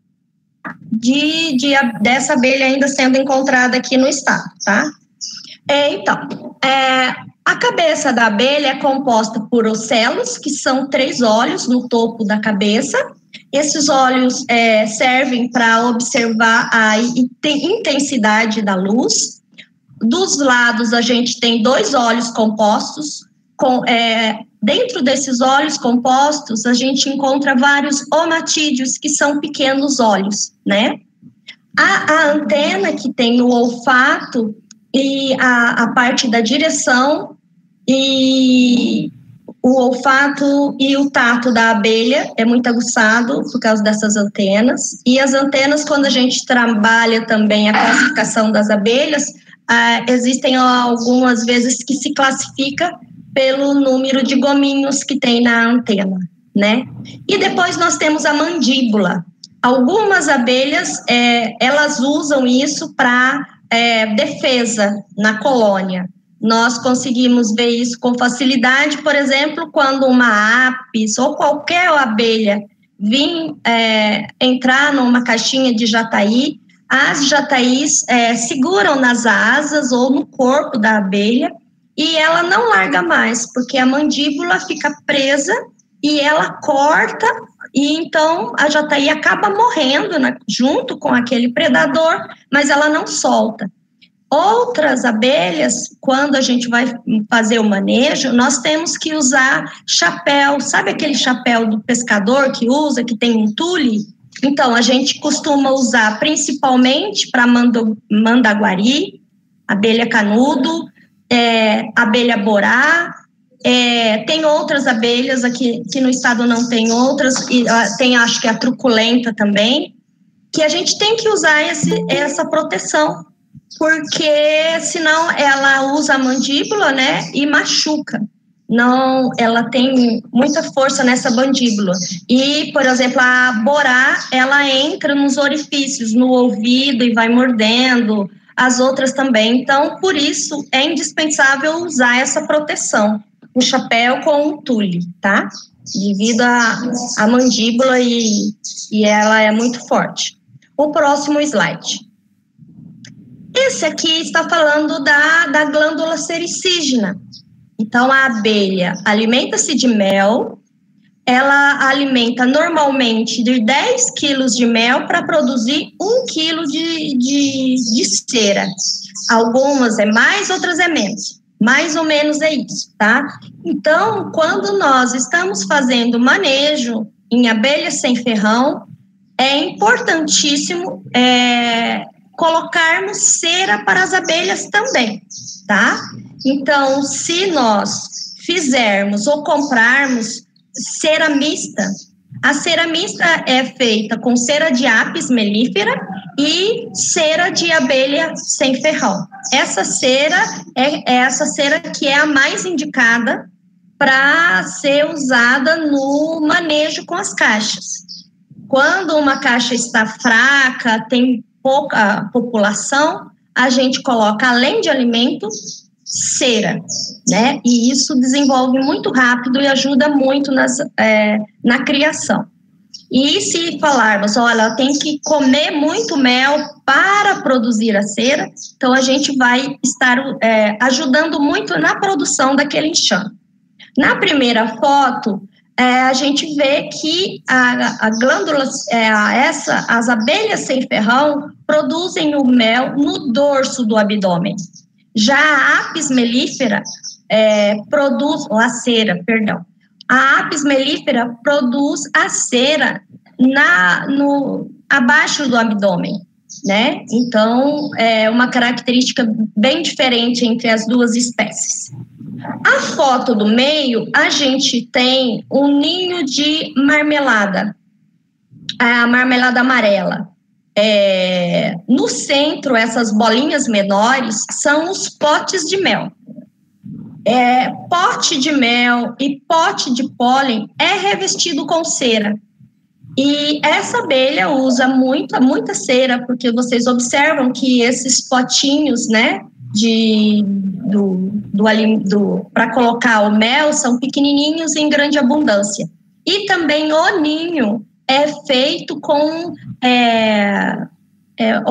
dessa abelha ainda sendo encontrada aqui no estado, tá? Então, A cabeça da abelha é composta por ocelos, que são 3 olhos no topo da cabeça. Esses olhos servem para observar a intensidade da luz. Dos lados, a gente tem 2 olhos compostos. Dentro desses olhos compostos, a gente encontra vários omatídeos, que são pequenos olhos, né? A antena, que tem o olfato e a parte da direção, e o olfato e o tato da abelha é muito aguçado por causa dessas antenas. E as antenas, quando a gente trabalha também a classificação das abelhas, existem algumas vezes que se classifica pelo número de gominhos que tem na antena, né? E depois nós temos a mandíbula. Algumas abelhas, elas usam isso para defesa na colônia. Nós conseguimos ver isso com facilidade, por exemplo, quando uma apis ou qualquer abelha entrar numa caixinha de jataí, as jataís seguram nas asas ou no corpo da abelha e ela não larga mais, porque a mandíbula fica presa e ela corta, e então a jataí acaba morrendo junto com aquele predador, mas ela não solta. Outras abelhas, quando a gente vai fazer o manejo, nós temos que usar chapéu, sabe aquele chapéu do pescador que usa, que tem um tule? Então, a gente costuma usar principalmente para mandaguari, abelha canudo, abelha borá, tem outras abelhas aqui, que no estado não tem outras, e tem acho que a truculenta também, que a gente tem que usar essa proteção, porque senão ela usa a mandíbula, né, e machuca. Não, ela tem muita força nessa mandíbula. E, por exemplo, a borá, ela entra nos orifícios, no ouvido e vai mordendo, as outras também. Então, por isso, é indispensável usar essa proteção, o chapéu com o tule, tá? Devido à mandíbula e ela é muito forte. O próximo slide. Esse aqui está falando da glândula sericígena. Então, a abelha alimenta-se de mel, ela alimenta normalmente de 10 quilos de mel para produzir 1 quilo de cera. Algumas é mais, outras é menos. Mais ou menos é isso, tá? Então, quando nós estamos fazendo manejo em abelhas sem ferrão, é importantíssimo colocarmos cera para as abelhas também, tá? Então, se nós fizermos ou comprarmos cera mista, a cera mista é feita com cera de apis mellifera e cera de abelha sem ferrão. Essa cera é essa cera que é a mais indicada para ser usada no manejo com as caixas. Quando uma caixa está fraca, tem pouca população, a gente coloca, além de alimento, cera, né? E isso desenvolve muito rápido e ajuda muito na criação. E se falarmos, olha, ela tem que comer muito mel para produzir a cera, então a gente vai estar ajudando muito na produção daquele enxame. Na primeira foto, a gente vê que a glândula, as abelhas sem ferrão produzem o mel no dorso do abdômen. Já a apis mellifera a cera, perdão. A apis mellifera produz a cera abaixo do abdômen, né? Então, é uma característica bem diferente entre as duas espécies. A foto do meio, a gente tem um ninho de marmelada, a marmelada amarela. No centro, essas bolinhas menores são os potes de mel. Pote de mel e pote de pólen é revestido com cera. E essa abelha usa muita cera, porque vocês observam que esses potinhos, né, para colocar o mel são pequenininhos em grande abundância. E também o ninho é feito com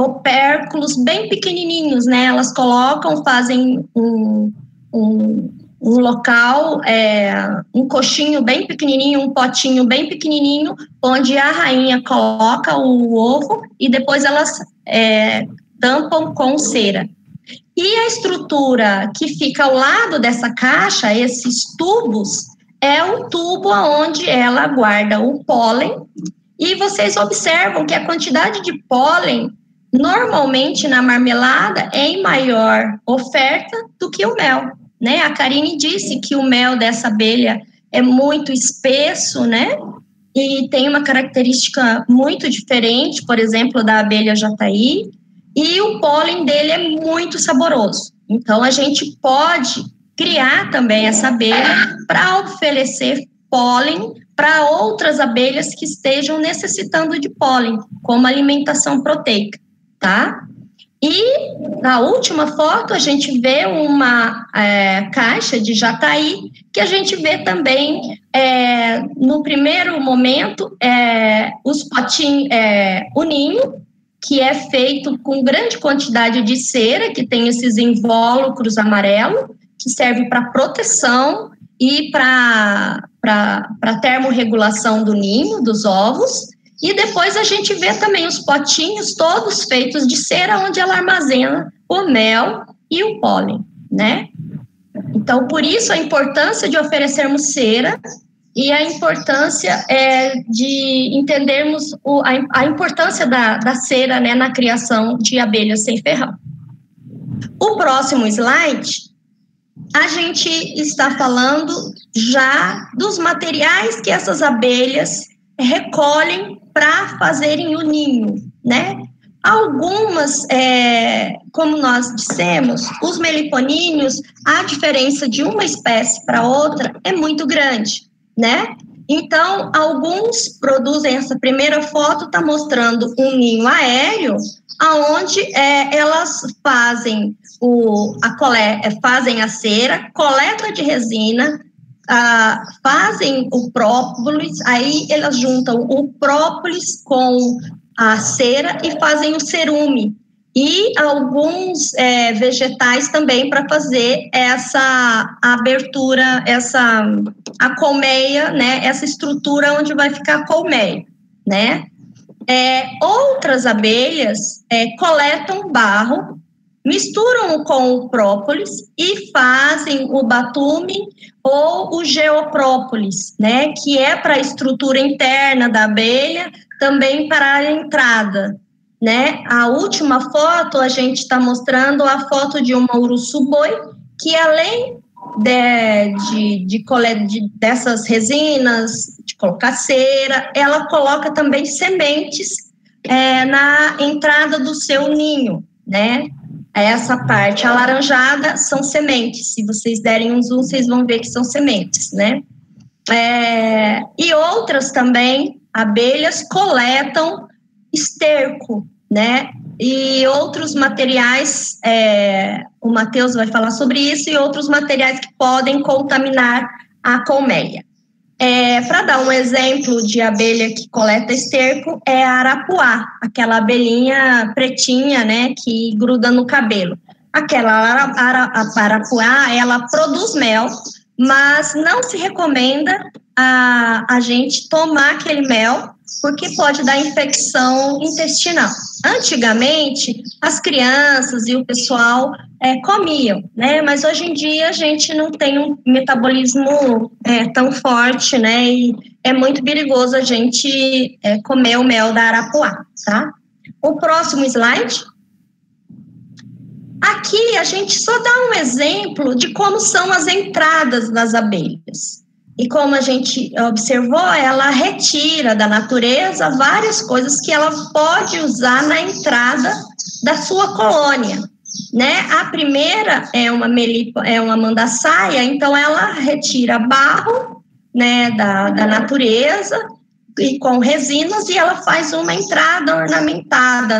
opérculos bem pequenininhos, né? Elas colocam, fazem um local, um coxinho bem pequenininho, um potinho bem pequenininho, onde a rainha coloca o ovo e depois elas tampam com cera. E a estrutura que fica ao lado dessa caixa, esses tubos, é o tubo onde ela guarda o pólen. E vocês observam que a quantidade de pólen, normalmente na marmelada, é em maior oferta do que o mel, né? A Karine disse que o mel dessa abelha é muito espesso, né? E tem uma característica muito diferente, por exemplo, da abelha jataí, e o pólen dele é muito saboroso. Então, a gente pode criar também essa abelha para oferecer pólen para outras abelhas que estejam necessitando de pólen, como alimentação proteica, tá? E na última foto a gente vê uma caixa de jataí, que a gente vê também, no primeiro momento, os potinhos, o ninho, que é feito com grande quantidade de cera, que tem esses invólucros amarelos, que serve para proteção e para termorregulação do ninho, dos ovos. E depois a gente vê também os potinhos todos feitos de cera, onde ela armazena o mel e o pólen, né? Então, por isso a importância de oferecermos cera e a importância de entendermos a importância da cera, né, na criação de abelhas sem ferrão. O próximo slide, a gente está falando já dos materiais que essas abelhas recolhem para fazerem o ninho, né? Algumas, como nós dissemos, os meliponíneos, a diferença de uma espécie para outra é muito grande, né? Então, alguns produzem, essa primeira foto está mostrando um ninho aéreo, aonde elas fazem fazem a cera, coleta de resina, fazem o própolis, aí elas juntam o própolis com a cera e fazem o cerume. E alguns vegetais também para fazer essa abertura, a colmeia, né? Essa estrutura onde vai ficar a colmeia, né? Outras abelhas coletam barro, misturam com o própolis e fazem o batume ou o geoprópolis, né? Que é para a estrutura interna da abelha, também para a entrada, né? A última foto, a gente está mostrando a foto de uma uruçu-boi, que além dessas resinas, de colocar cera, ela coloca também sementes na entrada do seu ninho, né? Essa parte alaranjada são sementes. Se vocês derem um zoom, vocês vão ver que são sementes, né? E outras também, abelhas coletam esterco, né? E outros materiais, o Matheus vai falar sobre isso, e outros materiais que podem contaminar a colmeia. Para dar um exemplo de abelha que coleta esterco, é a arapuá, aquela abelhinha pretinha, né, que gruda no cabelo. Aquela arapuá, ela produz mel, mas não se recomenda a gente tomar aquele mel, porque pode dar infecção intestinal. Antigamente, as crianças e o pessoal comiam, né? Mas hoje em dia a gente não tem um metabolismo tão forte, né? E é muito perigoso a gente comer o mel da arapuá, tá? O próximo slide. Aqui a gente só dá um exemplo de como são as entradas das abelhas. E como a gente observou, ela retira da natureza várias coisas que ela pode usar na entrada da sua colônia, né? A primeira é uma mandaçaia, então ela retira barro, né, da natureza e com resinas, e ela faz uma entrada ornamentada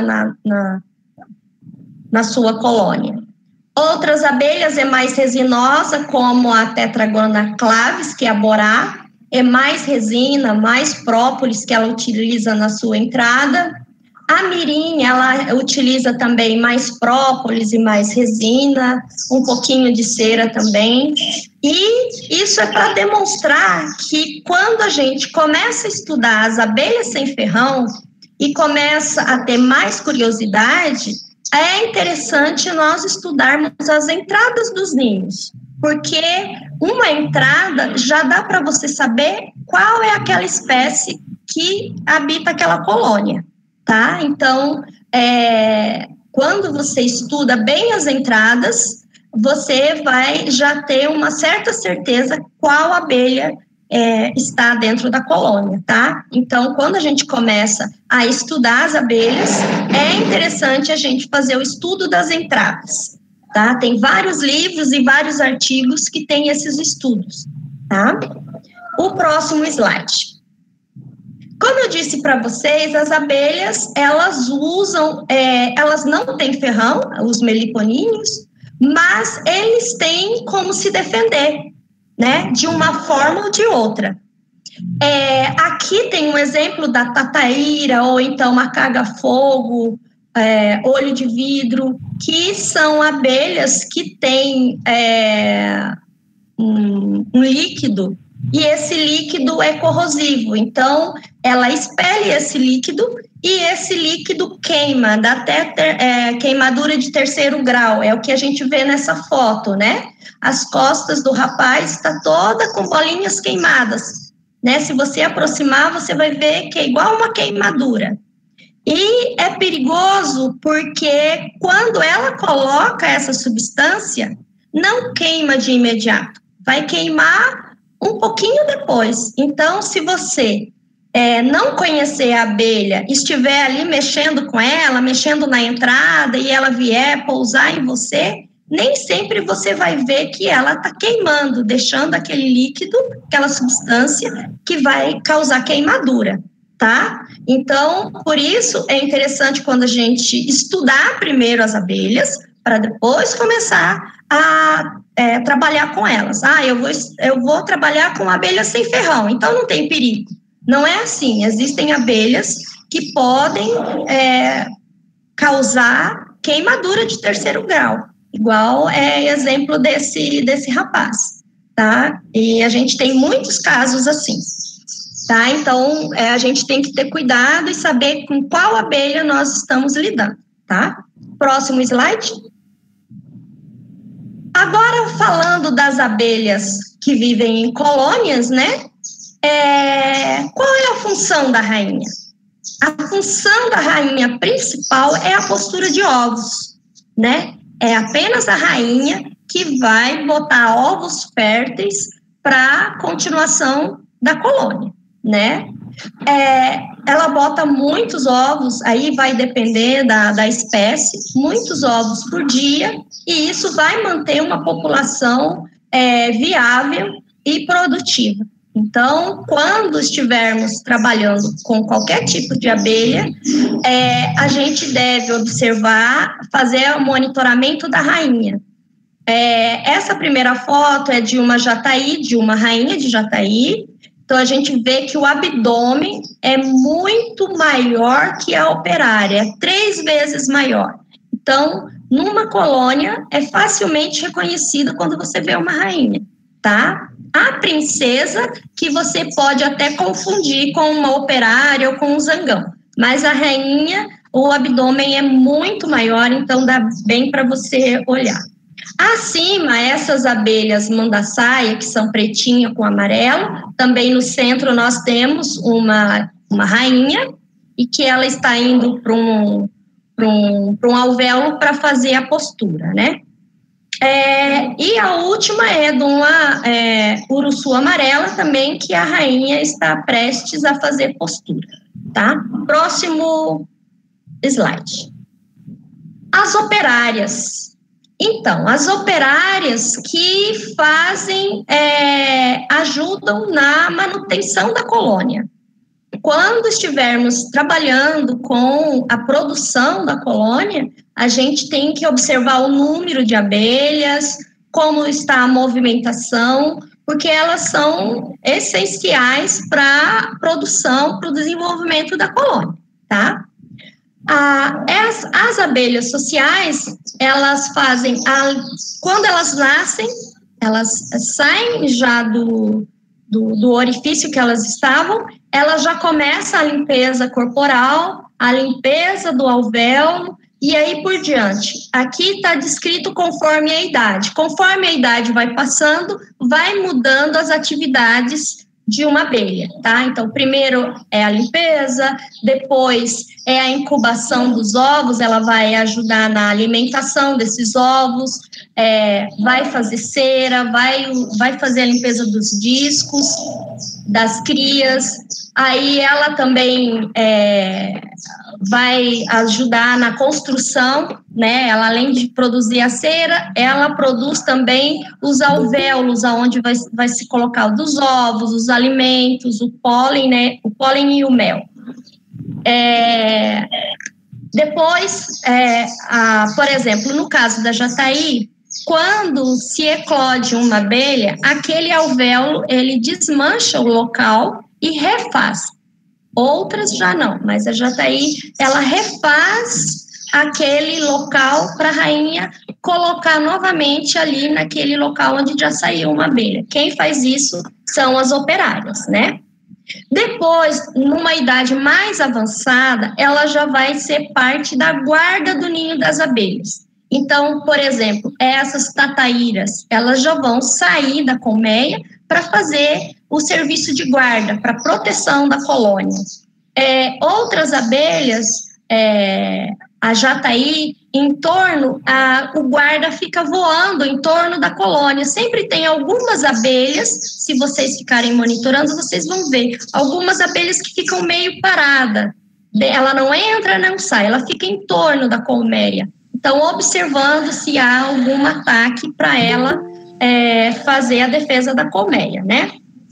na sua colônia. Outras abelhas é mais resinosa, como a Tetragona clavis, que é a borá, é mais resina, mais própolis que ela utiliza na sua entrada. A mirim, ela utiliza também mais própolis e mais resina, um pouquinho de cera também. E isso é para demonstrar que quando a gente começa a estudar as abelhas sem ferrão e começa a ter mais curiosidade, é interessante nós estudarmos as entradas dos ninhos, porque uma entrada já dá para você saber qual é aquela espécie que habita aquela colônia, tá? Então, quando você estuda bem as entradas, você vai já ter uma certa certeza qual abelha está dentro da colônia, tá? Então, quando a gente começa a estudar as abelhas, é interessante a gente fazer o estudo das entradas, tá? Tem vários livros e vários artigos que têm esses estudos, tá? O próximo slide. Como eu disse para vocês, as abelhas, elas usam, elas não têm ferrão, os meliponinhos, mas eles têm como se defender, né, de uma forma ou de outra. Aqui tem um exemplo da tataíra, ou então macaga-fogo, olho de vidro, que são abelhas que têm um líquido, e esse líquido é corrosivo, então ela expele esse líquido e esse líquido queima, dá até queimadura de 3º grau, é o que a gente vê nessa foto, né? As costas do rapaz está toda com bolinhas queimadas, né? Se você aproximar, você vai ver que é igual uma queimadura. E é perigoso porque quando ela coloca essa substância, não queima de imediato, vai queimar um pouquinho depois. Então, se você não conhecer a abelha, estiver ali mexendo com ela, mexendo na entrada e ela vier pousar em você, nem sempre você vai ver que ela está queimando, deixando aquele líquido, aquela substância que vai causar queimadura, tá? Então, por isso é interessante quando a gente estudar primeiro as abelhas, para depois começar a trabalhar com elas. Eu vou trabalhar com abelhas sem ferrão, então não tem perigo. Não é assim, existem abelhas que podem causar queimadura de 3º grau, igual exemplo desse rapaz, tá? E a gente tem muitos casos assim, tá? Então, a gente tem que ter cuidado e saber com qual abelha nós estamos lidando, tá? Próximo slide. Agora, falando das abelhas que vivem em colônias, né? Qual é a função da rainha? A função da rainha principal é a postura de ovos, né? É apenas a rainha que vai botar ovos férteis para a continuação da colônia, né? Ela bota muitos ovos, aí vai depender da espécie, muitos ovos por dia, e isso vai manter uma população viável e produtiva. Então, quando estivermos trabalhando com qualquer tipo de abelha, a gente deve observar, fazer o monitoramento da rainha. Essa primeira foto é de uma jataí, de uma rainha de jataí. Então, a gente vê que o abdômen é muito maior que a operária, é 3 vezes maior. Então, numa colônia, é facilmente reconhecido quando você vê uma rainha, tá? A princesa, que você pode até confundir com uma operária ou com um zangão, mas a rainha, o abdômen é muito maior, então dá bem para você olhar. Acima, essas abelhas mandaçaia, que são pretinha com amarelo, também no centro nós temos uma rainha, e que ela está indo para um alvéolo para fazer a postura, né? E a última é de uma uruçu amarela também, que a rainha está prestes a fazer postura, tá? Próximo slide. As operárias. Então, as operárias que ajudam na manutenção da colônia. Quando estivermos trabalhando com a produção da colônia, a gente tem que observar o número de abelhas, como está a movimentação, porque elas são essenciais para a produção, para o desenvolvimento da colônia, tá? As abelhas sociais, elas fazem, quando elas nascem, elas saem já do orifício que elas estavam, ela já começa a limpeza corporal, a limpeza do alvéolo, e aí por diante. Aqui está descrito conforme a idade. Conforme a idade vai passando, vai mudando as atividades de uma abelha, tá? Então, primeiro é a limpeza, depois é a incubação dos ovos, ela vai ajudar na alimentação desses ovos, vai fazer cera, vai fazer a limpeza dos discos, das crias, aí ela também vai ajudar na construção, né? Ela, além de produzir a cera, ela produz também os alvéolos, aonde vai se colocar dos ovos, os alimentos, o pólen, né? O pólen e o mel. Depois, por exemplo, no caso da jataí, quando se eclode uma abelha, aquele alvéolo, ele desmancha o local e refaz. Outras já não, mas a jataí, ela refaz aquele local para a rainha colocar novamente ali naquele local onde já saiu uma abelha. Quem faz isso são as operárias, né? Depois, numa idade mais avançada, ela já vai ser parte da guarda do ninho das abelhas. Então, por exemplo, essas tataíras, elas já vão sair da colmeia para fazer o serviço de guarda, para proteção da colônia. Outras abelhas, a jataí, em torno, o guarda fica voando em torno da colônia. Sempre tem algumas abelhas, se vocês ficarem monitorando, vocês vão ver, algumas abelhas que ficam meio parada. Ela não entra, não sai, ela fica em torno da colmeia. Então, observando se há algum ataque para ela fazer a defesa da colmeia, né?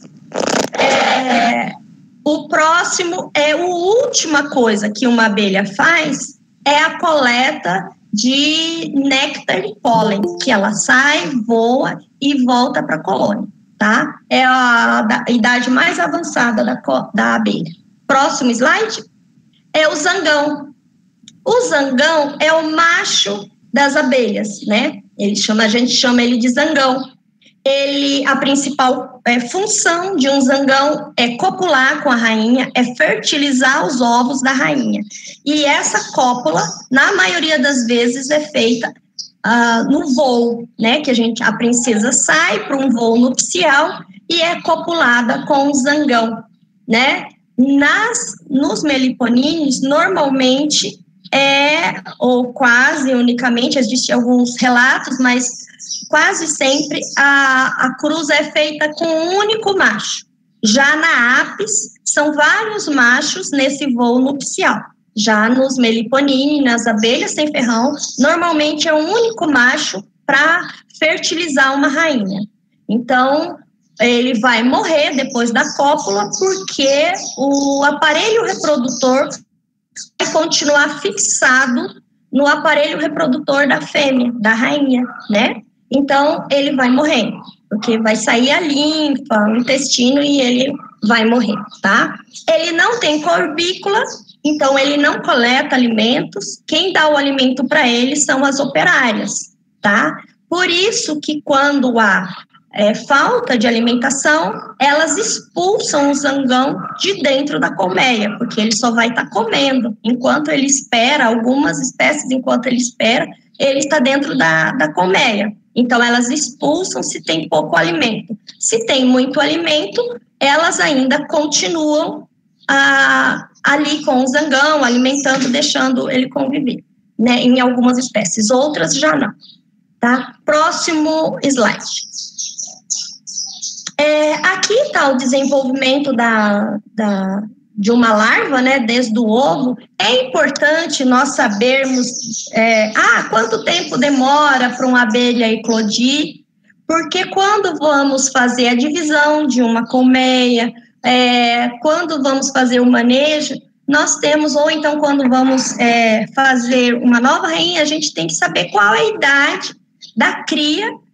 O próximo, a última coisa que uma abelha faz é a coleta de néctar e pólen, que ela sai, voa e volta para a colônia, tá? É a idade mais avançada da abelha. Próximo slide é o zangão. O zangão é o macho das abelhas, né? A gente chama ele de zangão. A principal função de um zangão é copular com a rainha, é fertilizar os ovos da rainha. E essa cópula, na maioria das vezes, é feita no voo, né? Que a princesa sai para um voo nupcial e é copulada com o zangão, né? Nos meliponíneos, normalmente ou quase unicamente, existem alguns relatos, mas quase sempre a cruz é feita com um único macho. Já na apis, são vários machos nesse voo nupcial. Já nos meliponíneos, nas abelhas sem ferrão, normalmente é um único macho para fertilizar uma rainha. Então, ele vai morrer depois da cópula porque o aparelho reprodutor vai continuar fixado no aparelho reprodutor da fêmea, da rainha, né? Então, ele vai morrer, porque vai sair a linfa, o intestino e ele vai morrer, tá? Ele não tem corbícula, então ele não coleta alimentos. Quem dá o alimento para ele são as operárias, tá? Por isso que quando há falta de alimentação, elas expulsam o zangão de dentro da colmeia, porque ele só vai estar comendo. Enquanto ele espera, algumas espécies, enquanto ele espera, ele está dentro da colmeia. Então, elas expulsam se tem pouco alimento. Se tem muito alimento, elas ainda continuam ali com o zangão, alimentando, deixando ele conviver, né? Em algumas espécies, outras já não. Tá? Próximo slide. Aqui está o desenvolvimento de uma larva, né, desde o ovo. É importante nós sabermos quanto tempo demora para uma abelha eclodir, porque quando vamos fazer a divisão de uma colmeia, quando vamos fazer o manejo, nós temos, ou então quando vamos fazer uma nova rainha, a gente tem que saber qual é a idade da cria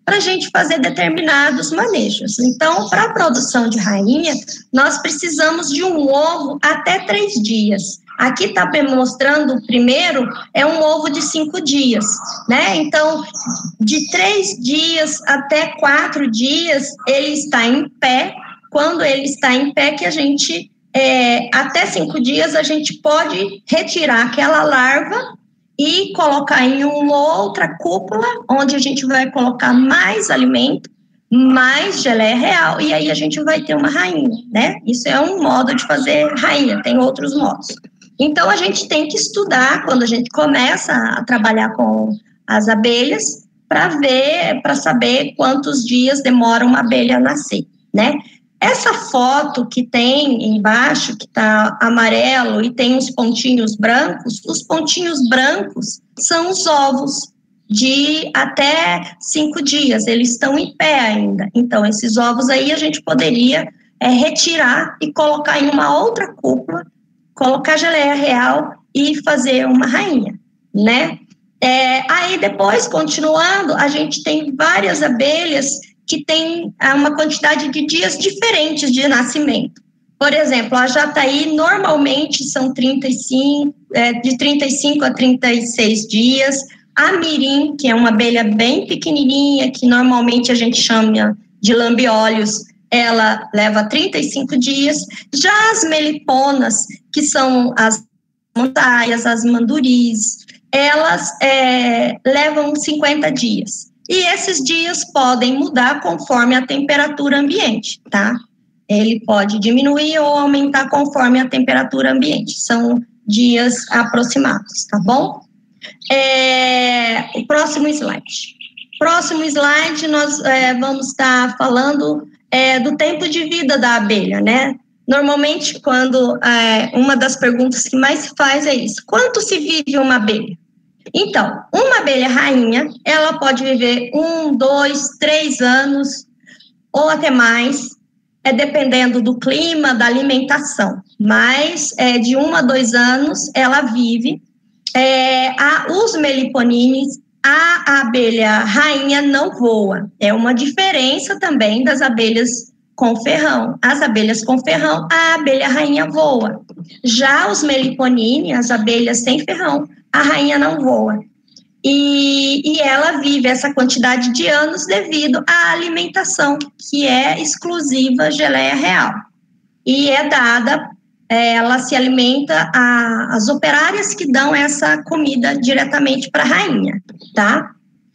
para a gente fazer determinados manejos. Então, para a produção de rainha, nós precisamos de um ovo até 3 dias. Aqui está mostrando, o primeiro é um ovo de 5 dias, né? Então, de 3 dias até 4 dias, ele está em pé. Quando ele está em pé, que a gente, até 5 dias, a gente pode retirar aquela larva e colocar em uma outra cúpula, onde a gente vai colocar mais alimento, mais geleia real, e aí a gente vai ter uma rainha, né? Isso é um modo de fazer rainha, tem outros modos. Então, a gente tem que estudar, quando a gente começa a trabalhar com as abelhas, para saber quantos dias demora uma abelha a nascer, né? Essa foto que tem embaixo, que está amarelo e tem uns pontinhos brancos, os pontinhos brancos são os ovos de até 5 dias, eles estão em pé ainda. Então, esses ovos aí a gente poderia retirar e colocar em uma outra cúpula, colocar geleia real e fazer uma rainha, né? Aí depois, continuando, a gente tem várias abelhas que tem uma quantidade de dias diferentes de nascimento. Por exemplo, a jataí normalmente são de 35 a 36 dias. A mirim, que é uma abelha bem pequenininha, que normalmente a gente chama de lambiolhos, ela leva 35 dias. Já as meliponas, que são as montaias, as manduris, elas levam 50 dias. E esses dias podem mudar conforme a temperatura ambiente, tá? Ele pode diminuir ou aumentar conforme a temperatura ambiente. São dias aproximados, tá bom? O próximo slide. Próximo slide, nós vamos estar falando do tempo de vida da abelha, né? Normalmente, quando uma das perguntas que mais se faz é isso: quanto se vive uma abelha? Então, uma abelha rainha, ela pode viver 1, 2, 3 anos, ou até mais, dependendo do clima, da alimentação. Mas de 1 a 2 anos ela vive. Os meliponines, a abelha rainha não voa. É uma diferença também das abelhas com ferrão. As abelhas com ferrão, a abelha rainha voa. Já os meliponines, as abelhas sem ferrão, a rainha não voa. E ela vive essa quantidade de anos devido à alimentação, que é exclusiva geleia real. E é dada, ela se alimenta, as operárias que dão essa comida diretamente para a rainha, tá?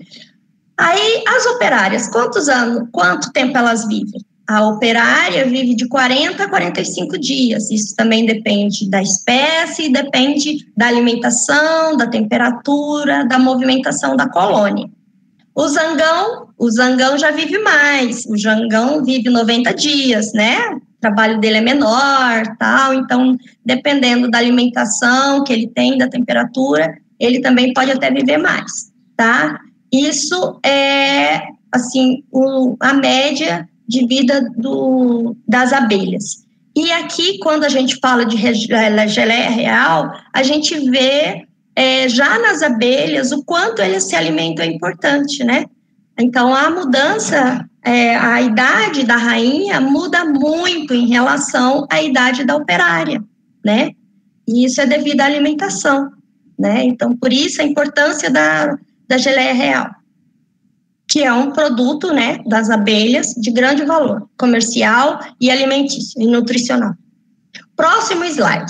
Aí, as operárias, quanto tempo elas vivem? A operária vive de 40 a 45 dias. Isso também depende da espécie, depende da alimentação, da temperatura, da movimentação da colônia. O zangão já vive mais. O zangão vive 90 dias, né? O trabalho dele é menor, tal. Então, dependendo da alimentação que ele tem, da temperatura, ele também pode até viver mais, tá? Isso é, assim, a média de vida das abelhas. E aqui, quando a gente fala de geleia real, a gente vê já nas abelhas o quanto eles se alimentam é importante, né? Então, a mudança, a idade da rainha muda muito em relação à idade da operária, né? E isso é devido à alimentação, né? Então, por isso a importância da geleia real, que é um produto, né, das abelhas de grande valor comercial e alimentício e nutricional. Próximo slide.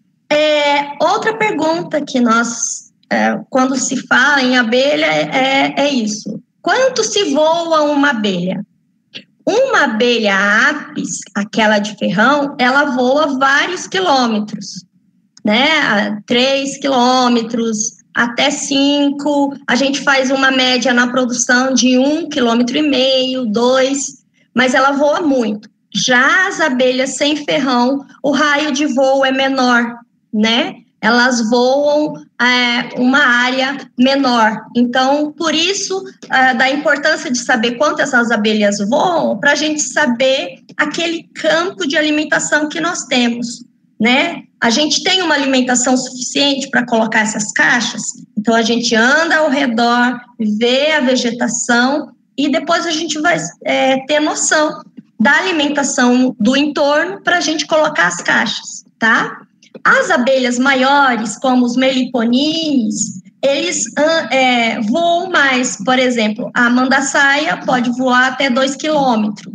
Outra pergunta que nós, quando se fala em abelha, é isso: quanto se voa uma abelha? Uma abelha apis, aquela de ferrão, ela voa vários quilômetros, né? 3 quilômetros, até 5, a gente faz uma média na produção de 1,5 km, 2, mas ela voa muito. Já as abelhas sem ferrão, o raio de voo é menor, né? Elas voam uma área menor. Então, por isso, da importância de saber quantas as abelhas voam, para a gente saber aquele campo de alimentação que nós temos, né? A gente tem uma alimentação suficiente para colocar essas caixas? Então, a gente anda ao redor, vê a vegetação e depois a gente vai ter noção da alimentação do entorno para a gente colocar as caixas, tá? As abelhas maiores, como os meliponines, eles voam mais. Por exemplo, a mandaçaia pode voar até 2 quilômetros.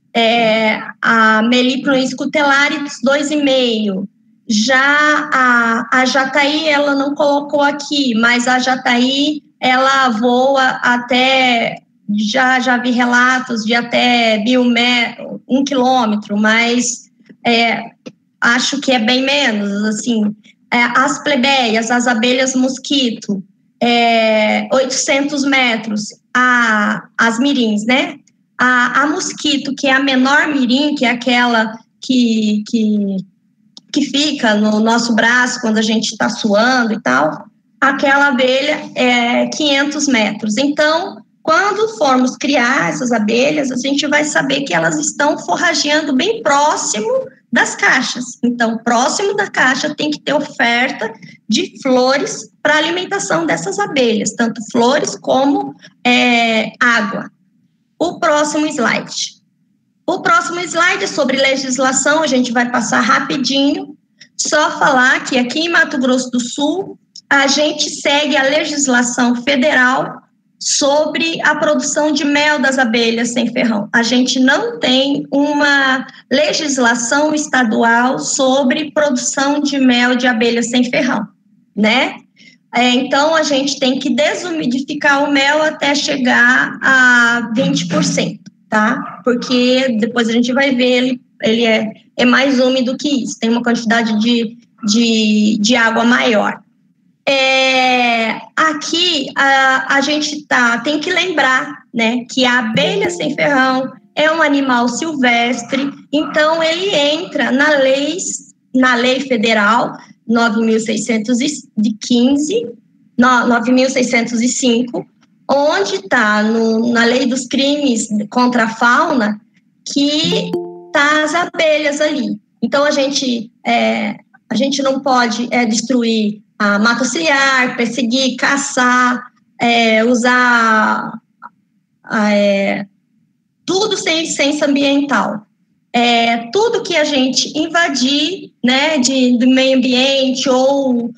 A Meliponis cutellaris, 2,5. Já a jataí, ela não colocou aqui, mas a jataí, ela voa até, já vi relatos de até 1 quilômetro, mas acho que é bem menos, assim. As plebeias, as abelhas mosquito, 800 metros, as mirins, né? A mosquito, que é a menor mirim, que é aquela que fica no nosso braço quando a gente está suando e tal, aquela abelha é 500 metros. Então, quando formos criar essas abelhas, a gente vai saber que elas estão forrageando bem próximo das caixas. Então, próximo da caixa tem que ter oferta de flores para alimentação dessas abelhas, tanto flores como água. O próximo slide. O próximo slide é sobre legislação, a gente vai passar rapidinho. Só falar que aqui em Mato Grosso do Sul, a gente segue a legislação federal sobre a produção de mel das abelhas sem ferrão. A gente não tem uma legislação estadual sobre produção de mel de abelhas sem ferrão, né? Então, a gente tem que desumidificar o mel até chegar a 20%, tá? Porque depois a gente vai ver, ele é mais úmido que isso, tem uma quantidade de água maior. Aqui, a gente tem que lembrar, né, que a abelha sem ferrão é um animal silvestre, então ele entra na lei federal 9.605, onde está na lei dos crimes contra a fauna, que tá as abelhas ali. Então, a gente não pode destruir a mata ciliar, perseguir, caçar, usar tudo sem licença ambiental. Tudo que a gente invadir, né, do meio ambiente ou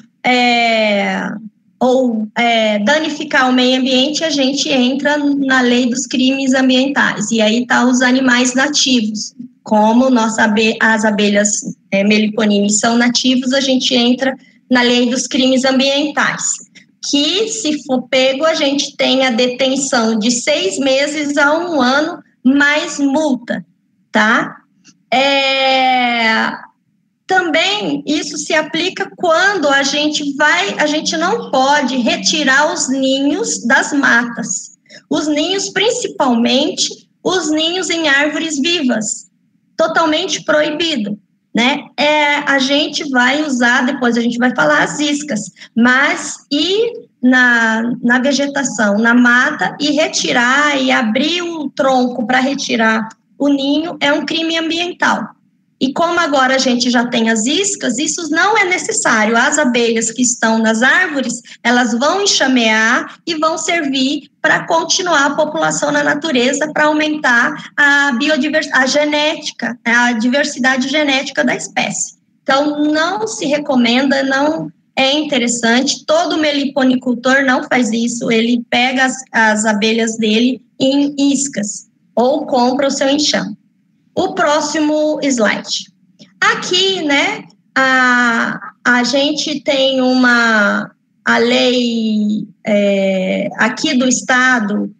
danificar o meio ambiente, a gente entra na lei dos crimes ambientais. E aí tá os animais nativos, como as abelhas meliponines são nativos, a gente entra na lei dos crimes ambientais, que, se for pego, a gente tem a detenção de 6 meses a 1 ano, mais multa, tá? Também isso se aplica quando a gente não pode retirar os ninhos das matas. Os ninhos, principalmente, os ninhos em árvores vivas, totalmente proibido, né? A gente vai usar, depois a gente vai falar as iscas, mas ir na vegetação, na mata, e retirar e abrir o tronco para retirar o ninho é um crime ambiental. E como agora a gente já tem as iscas, isso não é necessário. As abelhas que estão nas árvores, elas vão enxamear e vão servir para continuar a população na natureza, para aumentar a genética, a diversidade genética da espécie. Então, não se recomenda, não é interessante. Todo meliponicultor não faz isso, ele pega as abelhas dele em iscas ou compra o seu enxame. O próximo slide. Aqui, né, a gente tem a lei aqui do estado,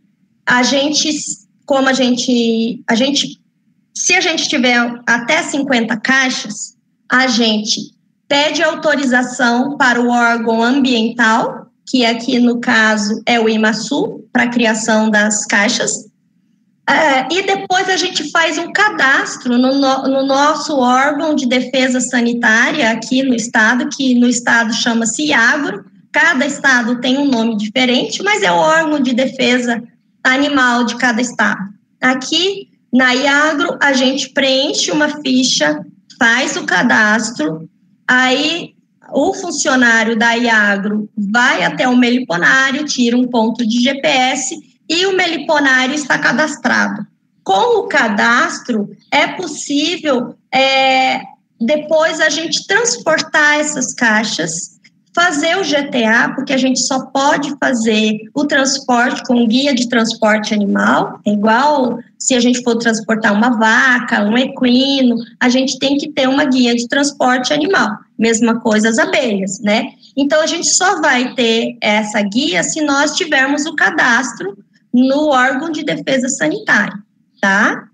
se a gente tiver até 50 caixas, a gente pede autorização para o órgão ambiental, que aqui no caso é o IMASU, para a criação das caixas. E depois a gente faz um cadastro no nosso órgão de defesa sanitária aqui no estado, que no estado chama-se IAGRO. Cada estado tem um nome diferente, mas é o órgão de defesa animal de cada estado. Aqui na IAGRO a gente preenche uma ficha, faz o cadastro, aí o funcionário da IAGRO vai até o meliponário, tira um ponto de GPS e o meliponário está cadastrado. Com o cadastro, é possível depois a gente transportar essas caixas, fazer o GTA, porque a gente só pode fazer o transporte com guia de transporte animal, igual se a gente for transportar uma vaca, um equino, a gente tem que ter uma guia de transporte animal. Mesma coisa as abelhas, né? Então, a gente só vai ter essa guia se nós tivermos o cadastro no órgão de defesa sanitária, tá?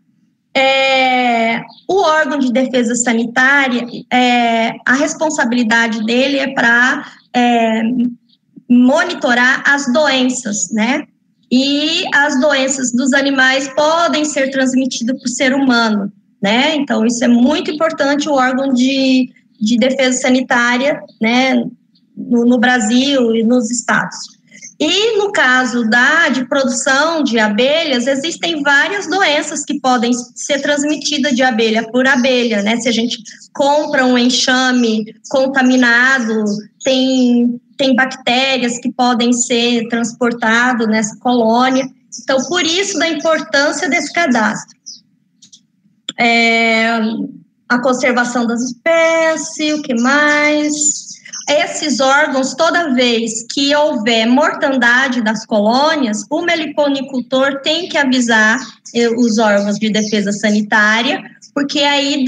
O órgão de defesa sanitária, a responsabilidade dele é para monitorar as doenças, né? E as doenças dos animais podem ser transmitidas por ser humano, né? Então, isso é muito importante, o órgão de defesa sanitária, né, no Brasil e nos estados. E no caso de produção de abelhas, existem várias doenças que podem ser transmitidas de abelha por abelha, né? Se a gente compra um enxame contaminado, tem bactérias que podem ser transportadas nessa colônia. Então, por isso da importância desse cadastro. A conservação das espécies, o que mais? Esses órgãos, toda vez que houver mortandade das colônias, o meliponicultor tem que avisar os órgãos de defesa sanitária, porque aí,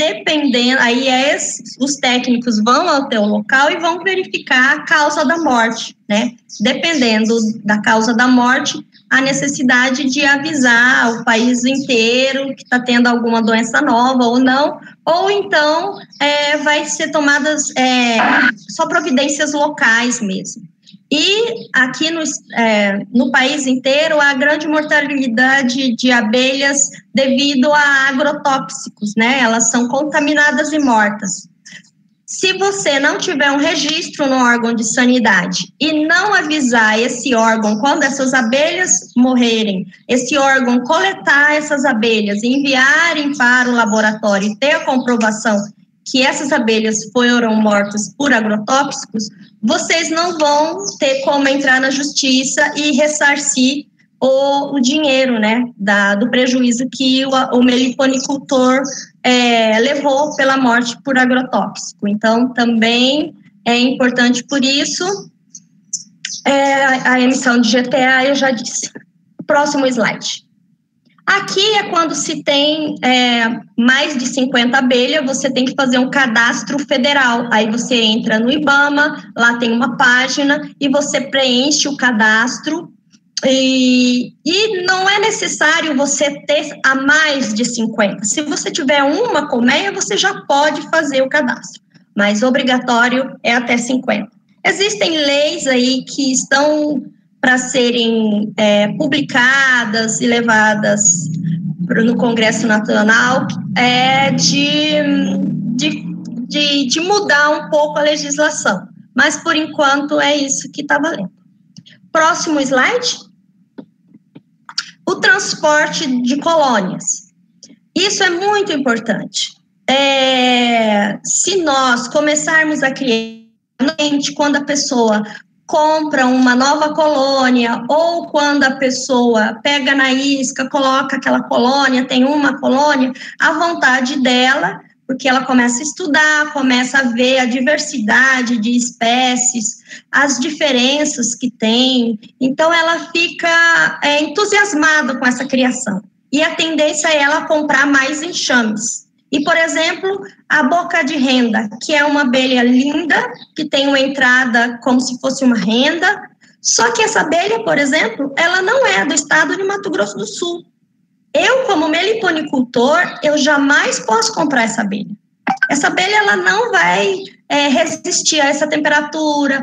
os técnicos vão até o local e vão verificar a causa da morte, né? Dependendo da causa da morte, a necessidade de avisar o país inteiro que está tendo alguma doença nova ou não, ou então vai ser tomadas só providências locais mesmo. E aqui no país inteiro, há grande mortalidade de abelhas devido a agrotóxicos, né? Elas são contaminadas e mortas. Se você não tiver um registro no órgão de sanidade e não avisar esse órgão quando essas abelhas morrerem, esse órgão coletar essas abelhas e enviarem para o laboratório e ter a comprovação que essas abelhas foram mortas por agrotóxicos, vocês não vão ter como entrar na justiça e ressarcir o dinheiro, né, do prejuízo que o meliponicultor levou pela morte por agrotóxico. Então, também é importante por isso. A emissão de GTA, eu já disse. Próximo slide. Aqui é quando se tem mais de 50 abelhas, você tem que fazer um cadastro federal. Aí você entra no IBAMA, lá tem uma página, e você preenche o cadastro. E não é necessário você ter a mais de 50. Se você tiver uma colmeia, você já pode fazer o cadastro, mas obrigatório é até 50. Existem leis aí que estão para serem publicadas e levadas no Congresso Nacional de mudar um pouco a legislação, mas por enquanto é isso que está valendo. Próximo slide. O transporte de colônias. Isso é muito importante. Se nós começarmos a criar, quando a pessoa compra uma nova colônia, ou quando a pessoa pega na isca, coloca aquela colônia, tem uma colônia, a vontade dela, porque ela começa a estudar, começa a ver a diversidade de espécies, as diferenças que tem, então ela fica entusiasmada com essa criação. E a tendência é ela comprar mais enxames. E, por exemplo, a boca de renda, que é uma abelha linda, que tem uma entrada como se fosse uma renda, só que essa abelha, por exemplo, ela não é do estado de Mato Grosso do Sul. Eu, como meliponicultor, eu jamais posso comprar essa abelha. Essa abelha, ela não vai resistir a essa temperatura,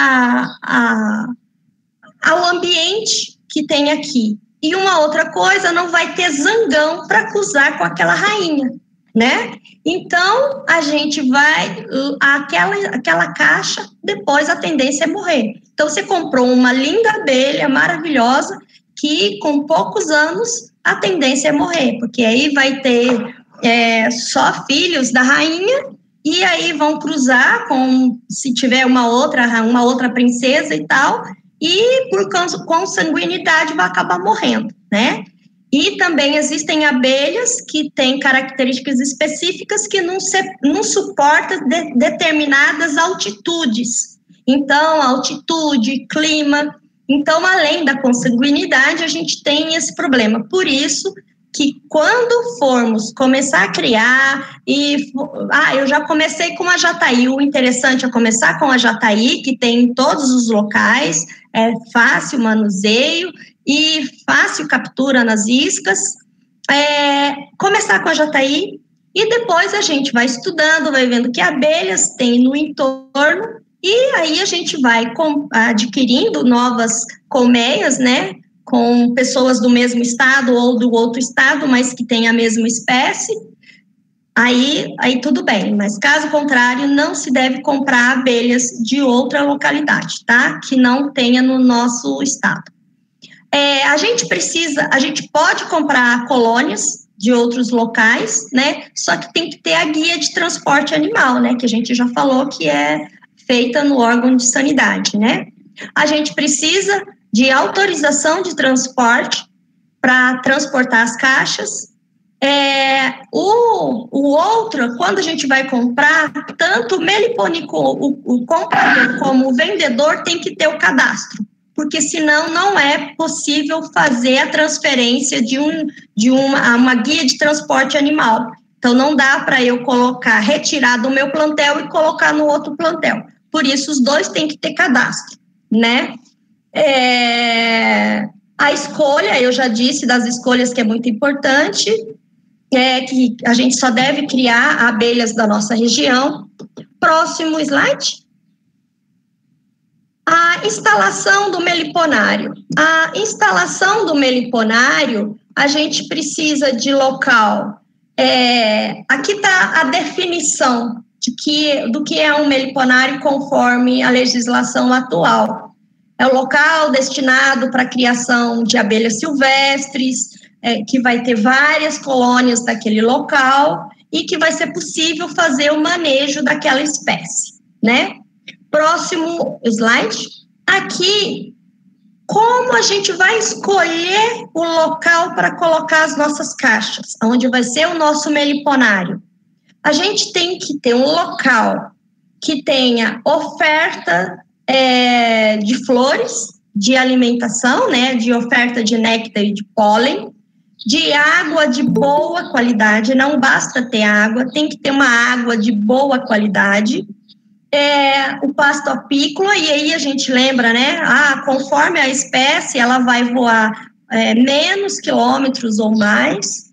ao ambiente que tem aqui. E uma outra coisa, não vai ter zangão para cruzar com aquela rainha, né? Então, a gente vai, aquela caixa, depois a tendência é morrer. Então, você comprou uma linda abelha, maravilhosa, que com poucos anos, a tendência é morrer, porque aí vai ter só filhos da rainha, e aí vão cruzar com, se tiver uma outra princesa e tal, e por consanguinidade vai acabar morrendo, né? E também existem abelhas que têm características específicas que não suportam determinadas altitudes. Então, altitude, clima. Então, além da consanguinidade, a gente tem esse problema. Por isso que quando formos começar a criar, eu já comecei com a jataí, o interessante é começar com a jataí, que tem em todos os locais, é fácil manuseio e fácil captura nas iscas, começar com a jataí e depois a gente vai estudando, vai vendo que abelhas tem no entorno e aí a gente vai adquirindo novas colmeias, né, com pessoas do mesmo estado ou do outro estado, mas que tem a mesma espécie, aí tudo bem, mas caso contrário, não se deve comprar abelhas de outra localidade, tá? Que não tenha no nosso estado. A gente pode comprar colônias de outros locais, né? Só que tem que ter a guia de transporte animal, né? Que a gente já falou que é feita no órgão de sanidade, né? A gente precisa de autorização de transporte para transportar as caixas. O outro, quando a gente vai comprar, tanto o melipônico, o comprador como o vendedor tem que ter o cadastro, porque senão não é possível fazer a transferência de uma guia de transporte animal. Então, não dá para eu retirar do meu plantel e colocar no outro plantel. Por isso, os dois têm que ter cadastro, né? A escolha, eu já disse das escolhas que é muito importante, que a gente só deve criar abelhas da nossa região. Próximo slide. A instalação do meliponário. A instalação do meliponário, a gente precisa de local. Aqui está a definição do que é um meliponário conforme a legislação atual. É o local destinado para a criação de abelhas silvestres, que vai ter várias colônias daquele local e que vai ser possível fazer o manejo daquela espécie, né? Próximo slide. Aqui, como a gente vai escolher o local para colocar as nossas caixas, onde vai ser o nosso meliponário? A gente tem que ter um local que tenha oferta de flores, de alimentação, né, de oferta de néctar e de pólen, de água de boa qualidade, não basta ter água, tem que ter uma água de boa qualidade, o pasto apícola, e aí a gente lembra, né, conforme a espécie, ela vai voar menos quilômetros ou mais,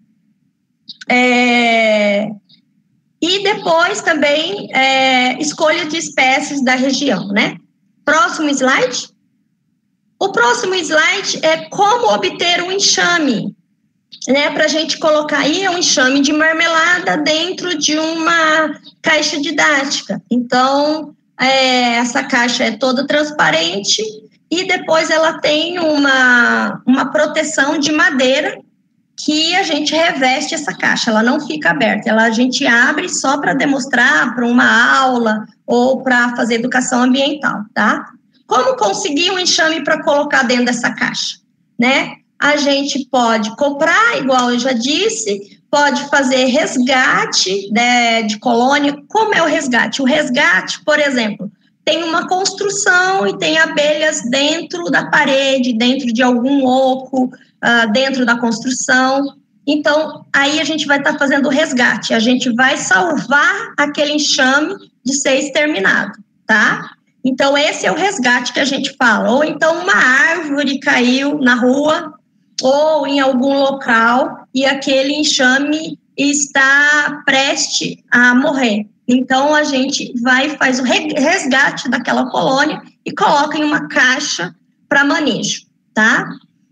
e depois também escolha de espécies da região, né. Próximo slide. O próximo slide é como obter um enxame, né, para a gente colocar aí um enxame de marmelada dentro de uma caixa didática. Então, essa caixa é toda transparente e depois ela tem uma proteção de madeira que a gente reveste essa caixa, ela não fica aberta, a gente abre só para demonstrar para uma aula ou para fazer educação ambiental, tá? Como conseguir um enxame para colocar dentro dessa caixa, né? A gente pode comprar, igual eu já disse, pode fazer resgate de colônia. Como é o resgate? O resgate, por exemplo, tem uma construção e tem abelhas dentro da parede, dentro de algum oco, dentro da construção. Então, aí a gente vai estar fazendo o resgate. A gente vai salvar aquele enxame de ser exterminado, tá? Então, esse é o resgate que a gente fala. Ou então uma árvore caiu na rua ou em algum local e aquele enxame está prestes a morrer. Então, a gente faz o resgate daquela colônia e coloca em uma caixa para manejo, tá?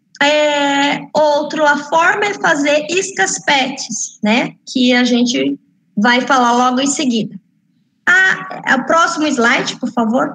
A forma é fazer iscas PETs, né? Que a gente vai falar logo em seguida. O próximo slide, por favor.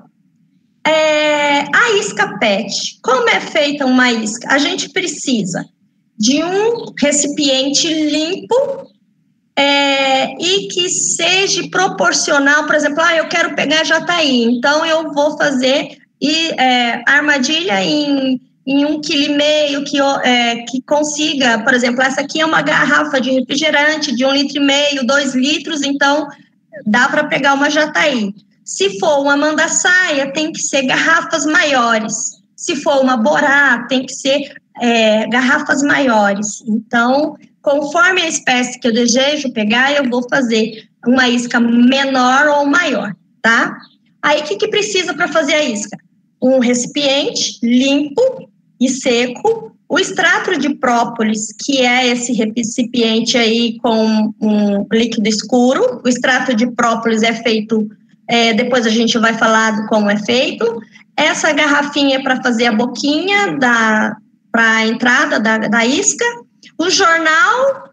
A isca PET. Como é feita uma isca? A gente precisa de um recipiente limpo e que seja proporcional. Por exemplo, eu quero pegar jataí, então eu vou fazer e armadilha em 1,5 kg que consiga, por exemplo, essa aqui é uma garrafa de refrigerante de 1,5 litro, 2 litros, então dá para pegar uma jataí. Se for uma mandaçaia, tem que ser garrafas maiores. Se for uma borá, tem que ser garrafas maiores. Então, conforme a espécie que eu desejo pegar, eu vou fazer uma isca menor ou maior, tá? Aí, o que precisa para fazer a isca? Um recipiente limpo e seco, o extrato de própolis, que é esse recipiente aí com um líquido escuro. O extrato de própolis é feito, depois a gente vai falar do como é feito. Essa garrafinha para fazer a boquinha para a entrada da isca, o jornal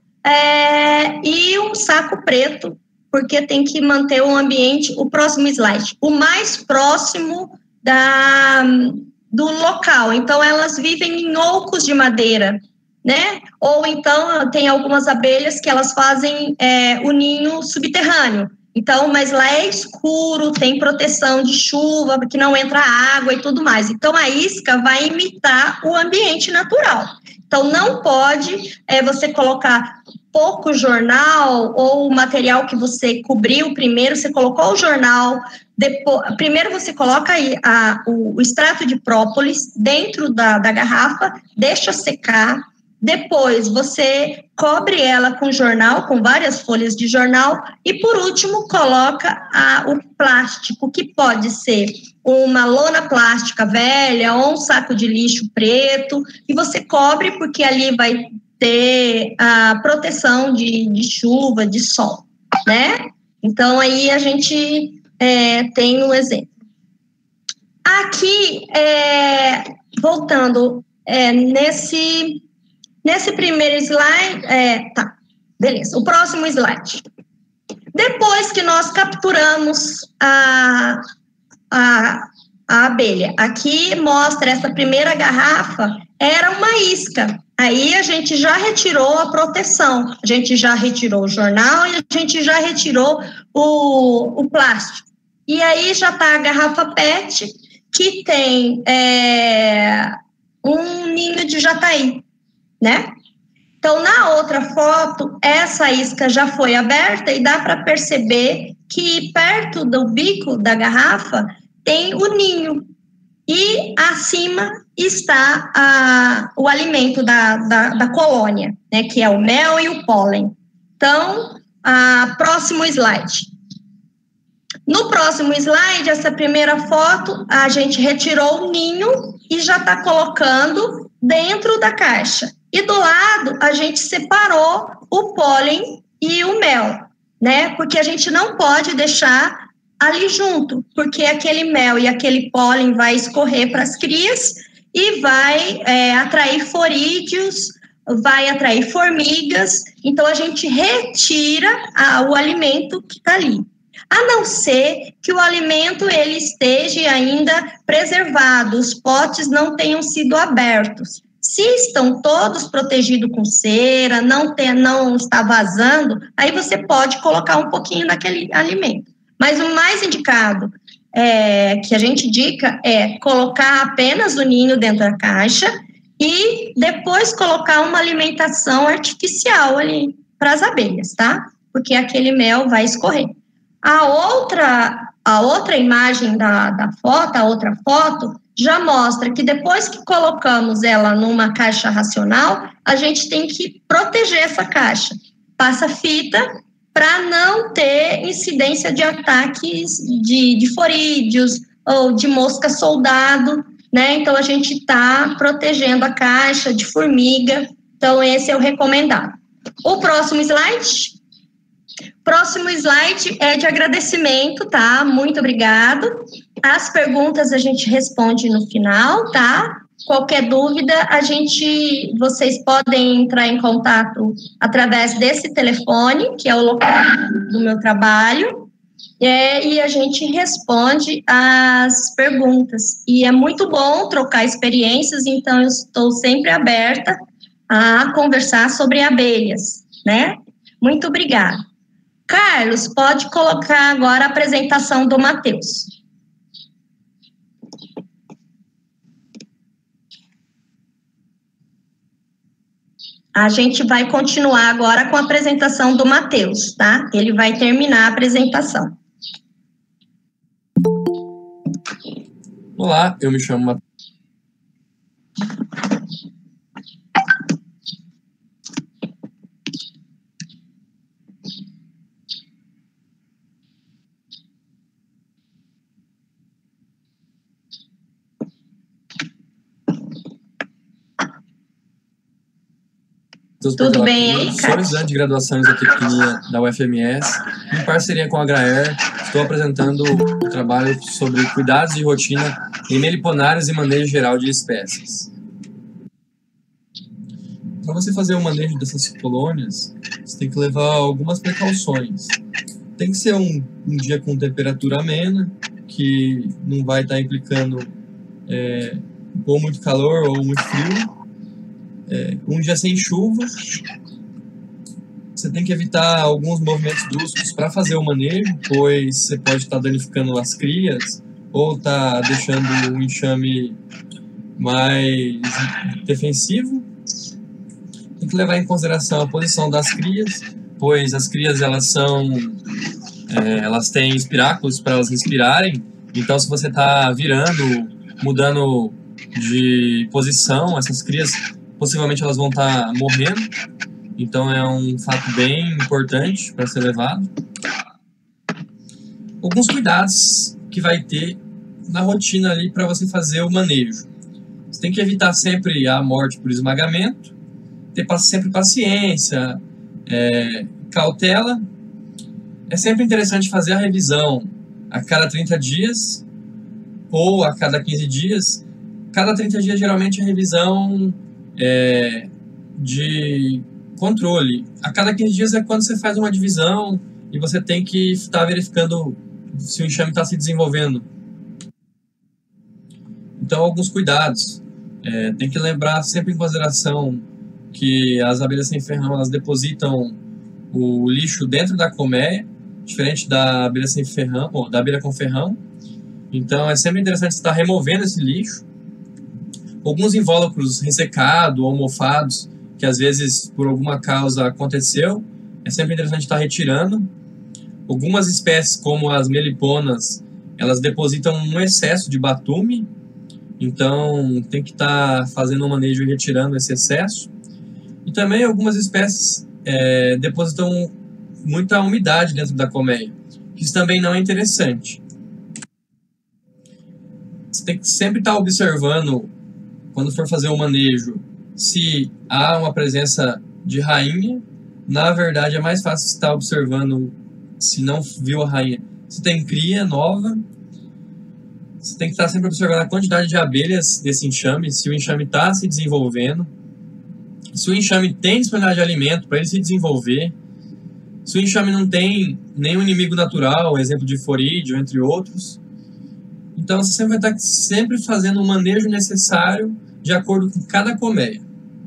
e um saco preto, porque tem que manter o ambiente, o próximo slide, o mais próximo do local. Então, elas vivem em ocos de madeira, né? Ou então, tem algumas abelhas que elas fazem o ninho subterrâneo. Então, mas lá é escuro, tem proteção de chuva, porque não entra água e tudo mais. Então, a isca vai imitar o ambiente natural. Então, não pode você colocar pouco jornal ou o material que você cobriu primeiro, você colocou o jornal, primeiro você coloca aí o extrato de própolis dentro da garrafa, deixa secar, depois você cobre ela com jornal, com várias folhas de jornal, e por último coloca o plástico, que pode ser uma lona plástica velha ou um saco de lixo preto, e você cobre porque ali vai ter a proteção de chuva, de sol, né? Então, aí a gente tem um exemplo. Aqui, voltando, nesse primeiro slide, tá, beleza, o próximo slide. Depois que nós capturamos a abelha, aqui mostra essa primeira garrafa, era uma isca. Aí a gente já retirou a proteção, a gente já retirou o jornal e a gente já retirou o plástico. E aí já está a garrafa PET, que tem um ninho de jataí, né? Então, na outra foto, essa isca já foi aberta e dá para perceber que perto do bico da garrafa tem o ninho. E acima está o alimento da colônia, né, que é o mel e o pólen. Então, próximo slide. No próximo slide, essa primeira foto, a gente retirou o ninho e já está colocando dentro da caixa. E do lado, a gente separou o pólen e o mel, né? Porque a gente não pode deixar ali junto, porque aquele mel e aquele pólen vai escorrer para as crias e vai atrair forídeos, vai atrair formigas. Então, a gente retira o alimento que está ali. A não ser que o alimento ele esteja ainda preservado, os potes não tenham sido abertos. Se estão todos protegidos com cera, não está vazando, aí você pode colocar um pouquinho daquele alimento. Mas o mais indicado que a gente indica é colocar apenas o ninho dentro da caixa e depois colocar uma alimentação artificial ali para as abelhas, tá? Porque aquele mel vai escorrer. A outra imagem da foto, a outra foto, já mostra que depois que colocamos ela numa caixa racional, a gente tem que proteger essa caixa. Passa fita para não ter incidência de ataques de forídeos ou de mosca soldado, né? Então, a gente está protegendo a caixa de formiga. Então, esse é o recomendado. O próximo slide. Próximo slide é de agradecimento, tá? Muito obrigado. As perguntas a gente responde no final, tá? Qualquer dúvida, vocês podem entrar em contato através desse telefone, que é o local do meu trabalho, e a gente responde as perguntas. E é muito bom trocar experiências, então eu estou sempre aberta a conversar sobre abelhas, né? Muito obrigada. Carlos, pode colocar agora a apresentação do Matheus. A gente vai continuar agora com a apresentação do Matheus, tá? Ele vai terminar a apresentação. Olá, eu me chamo Matheus. Tudo bem aí, Sou estudante de graduação em zootecnia da UFMS. Em parceria com a Agraer, estou apresentando o trabalho sobre cuidados de rotina em meliponários e manejo geral de espécies. Para você fazer o manejo dessas colônias, você tem que levar algumas precauções. Tem que ser um dia com temperatura amena, que não vai estar implicando ou muito calor ou muito frio. Um dia sem chuva. Você tem que evitar alguns movimentos bruscos para fazer o manejo, pois você pode estar danificando as crias ou estar deixando o enxame mais defensivo. Tem que levar em consideração a posição das crias, pois as crias elas têm espiráculos para elas respirarem. Então, se você está virando, mudando de posição, essas crias possivelmente elas vão estar morrendo, então é um fato bem importante para ser levado. Alguns cuidados que vai ter na rotina ali para você fazer o manejo. Você tem que evitar sempre a morte por esmagamento, ter sempre paciência, cautela. É sempre interessante fazer a revisão a cada 30 dias ou a cada 15 dias. Cada 30 dias geralmente a revisão de controle. A cada 15 dias é quando você faz uma divisão e você tem que estar verificando se o enxame está se desenvolvendo. Então, alguns cuidados. Tem que lembrar sempre em consideração que as abelhas sem ferrão elas depositam o lixo dentro da colmeia, diferente da abelha sem ferrão, ou da abelha com ferrão. Então, é sempre interessante estar removendo esse lixo. Alguns invólucros ressecados ou mofados, que às vezes por alguma causa aconteceu, é sempre interessante estar retirando. Algumas espécies, como as meliponas, elas depositam um excesso de batume, então tem que estar fazendo um manejo e retirando esse excesso. E também algumas espécies depositam muita umidade dentro da colmeia, que isso também não é interessante. Você tem que sempre estar observando, quando for fazer o manejo, se há uma presença de rainha. Na verdade, é mais fácil estar observando, se não viu a rainha, se tem cria nova. Você tem que estar sempre observando a quantidade de abelhas desse enxame, se o enxame está se desenvolvendo, se o enxame tem disponibilidade de alimento para ele se desenvolver, se o enxame não tem nenhum inimigo natural, exemplo de forídeo, entre outros. Então, você sempre vai estar sempre fazendo o manejo necessário de acordo com cada colmeia.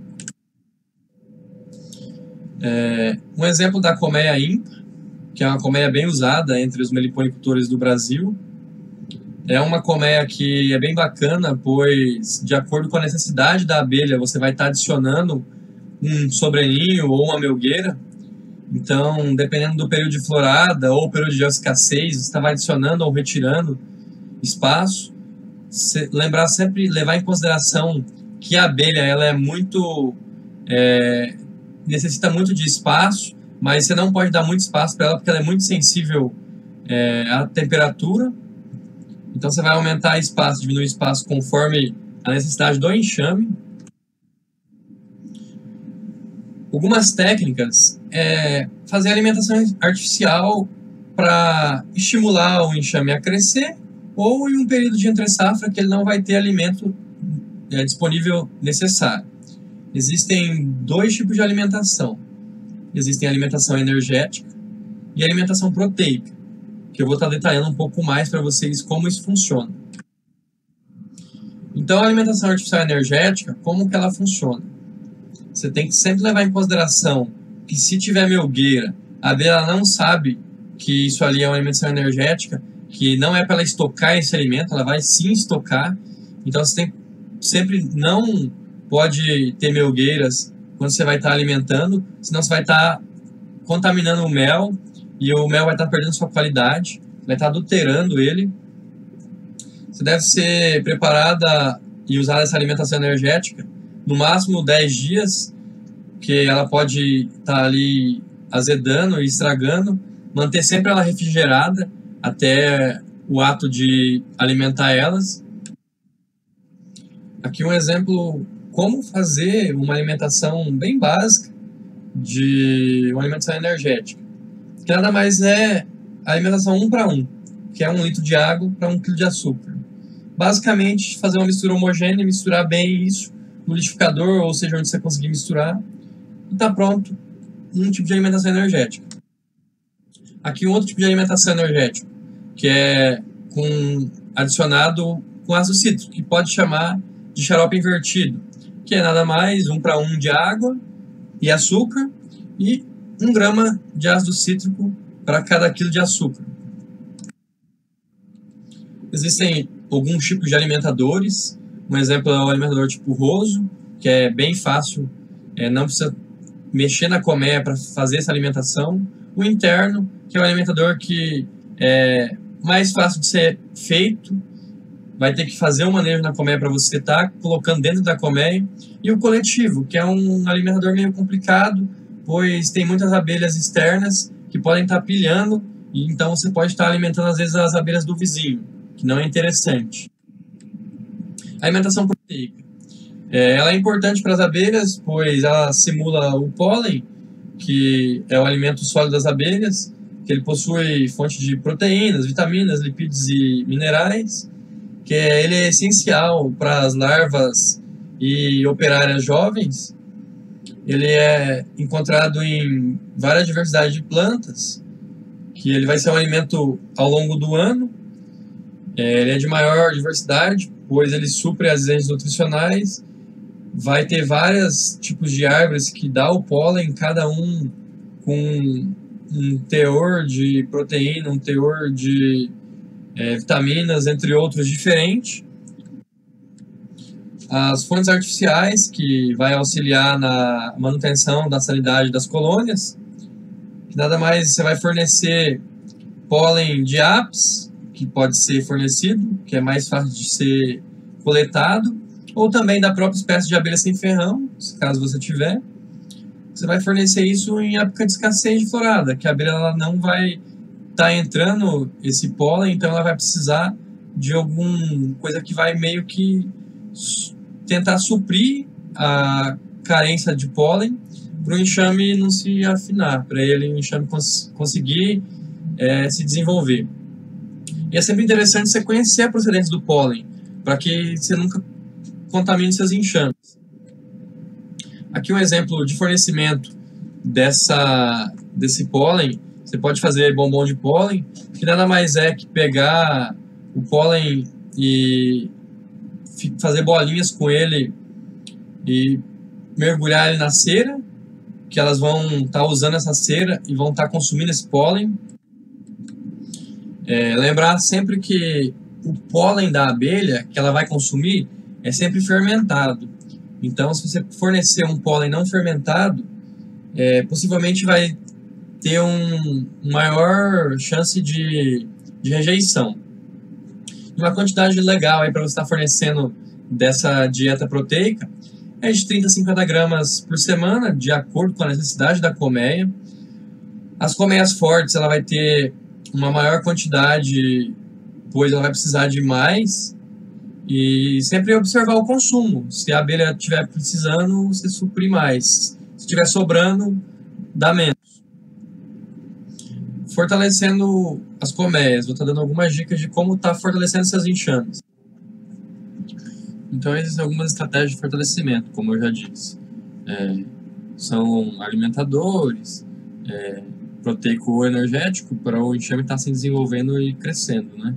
Um exemplo da colmeia ímpar, que é uma colmeia bem usada entre os meliponicultores do Brasil. É uma colmeia que é bem bacana, pois, de acordo com a necessidade da abelha, você vai estar adicionando um sobreninho ou uma melgueira. Então, dependendo do período de florada ou período de escassez, você vai adicionando ou retirando espaço. Lembrar sempre, levar em consideração que a abelha ela é muito necessita muito de espaço, mas você não pode dar muito espaço para ela porque ela é muito sensível à temperatura. Então você vai aumentar espaço, diminuir espaço conforme a necessidade do enxame. Algumas técnicas fazer alimentação artificial para estimular o enxame a crescer, ou em um período de entre-safra que ele não vai ter alimento disponível necessário. Existem dois tipos de alimentação. Existem a alimentação energética e a alimentação proteica, que eu vou estar detalhando um pouco mais para vocês como isso funciona. Então, a alimentação artificial energética, como que ela funciona? Você tem que sempre levar em consideração que se tiver melgueira, a abelha não sabe que isso ali é uma alimentação energética, que não é para ela estocar esse alimento, ela vai sim estocar. Então, você tem sempre não pode ter melgueiras quando você vai estar alimentando, senão você vai estar contaminando o mel e o mel vai estar perdendo sua qualidade, vai estar adulterando ele. Você deve ser preparada e usar essa alimentação energética no máximo 10 dias, que ela pode estar ali azedando e estragando, manter sempre ela refrigerada até o ato de alimentar elas. Aqui um exemplo como fazer uma alimentação bem básica de uma alimentação energética, que nada mais é a alimentação 1 para 1, que é 1 litro de água para 1 quilo de açúcar. Basicamente, fazer uma mistura homogênea, misturar bem isso no liquidificador, ou seja, onde você conseguir misturar, e está pronto um tipo de alimentação energética. Aqui um outro tipo de alimentação energética, que é adicionado com ácido cítrico, que pode chamar de xarope invertido, que é nada mais 1 para 1 de água e açúcar e 1 grama de ácido cítrico para cada quilo de açúcar. Existem alguns tipos de alimentadores. Um exemplo é o alimentador tipo Roso, que é bem fácil, não precisa mexer na colmeia para fazer essa alimentação. O interno, que é um alimentador que é mais fácil de ser feito, vai ter que fazer um manejo na colmeia para você estar colocando dentro da colmeia. E o coletivo, que é um alimentador meio complicado, pois tem muitas abelhas externas que podem estar pilhando, e então você pode estar alimentando às vezes as abelhas do vizinho, que não é interessante. A alimentação proteica. Ela é importante para as abelhas, pois ela simula o pólen, que é o alimento sólido das abelhas, que ele possui fonte de proteínas, vitaminas, lipídios e minerais, que ele é essencial para as larvas e operárias jovens. Ele é encontrado em várias diversidades de plantas, que ele vai ser um alimento ao longo do ano. Ele é de maior diversidade, pois ele supre as exigências nutricionais. Vai ter vários tipos de árvores que dá o pólen, cada um com um teor de proteína, um teor de vitaminas, entre outros, diferente. As fontes artificiais, que vai auxiliar na manutenção da sanidade das colônias, que nada mais você vai fornecer pólen de apis, que pode ser fornecido, que é mais fácil de ser coletado, ou também da própria espécie de abelha sem ferrão, caso você tiver. Você vai fornecer isso em época de escassez de florada, que a abelha ela não vai estar entrando esse pólen, então ela vai precisar de alguma coisa que vai meio que tentar suprir a carência de pólen para o enxame não se afinar, para o enxame conseguir se desenvolver. E é sempre interessante você conhecer a procedência do pólen, para que você nunca contamine seus enxames. Aqui um exemplo de fornecimento desse pólen. Você pode fazer bombom de pólen, que nada mais é que pegar o pólen e fazer bolinhas com ele e mergulhar ele na cera, que elas vão estar usando essa cera e vão estar consumindo esse pólen. Lembrar sempre que o pólen da abelha que ela vai consumir é sempre fermentado. Então, se você fornecer um pólen não fermentado, possivelmente vai ter uma maior chance de rejeição. Uma quantidade legal para você estar fornecendo dessa dieta proteica é de 30 a 50 gramas por semana, de acordo com a necessidade da colmeia. As colmeias fortes ela vai ter uma maior quantidade, pois ela vai precisar de mais, e sempre observar o consumo. Se a abelha estiver precisando, você suprir mais. Se estiver sobrando, dá menos. Fortalecendo as colmeias, vou estar dando algumas dicas de como estar fortalecendo seus enxames. Então existem algumas estratégias de fortalecimento, como eu já disse. São alimentadores, proteico ou energético, para o enxame estar se desenvolvendo e crescendo, né?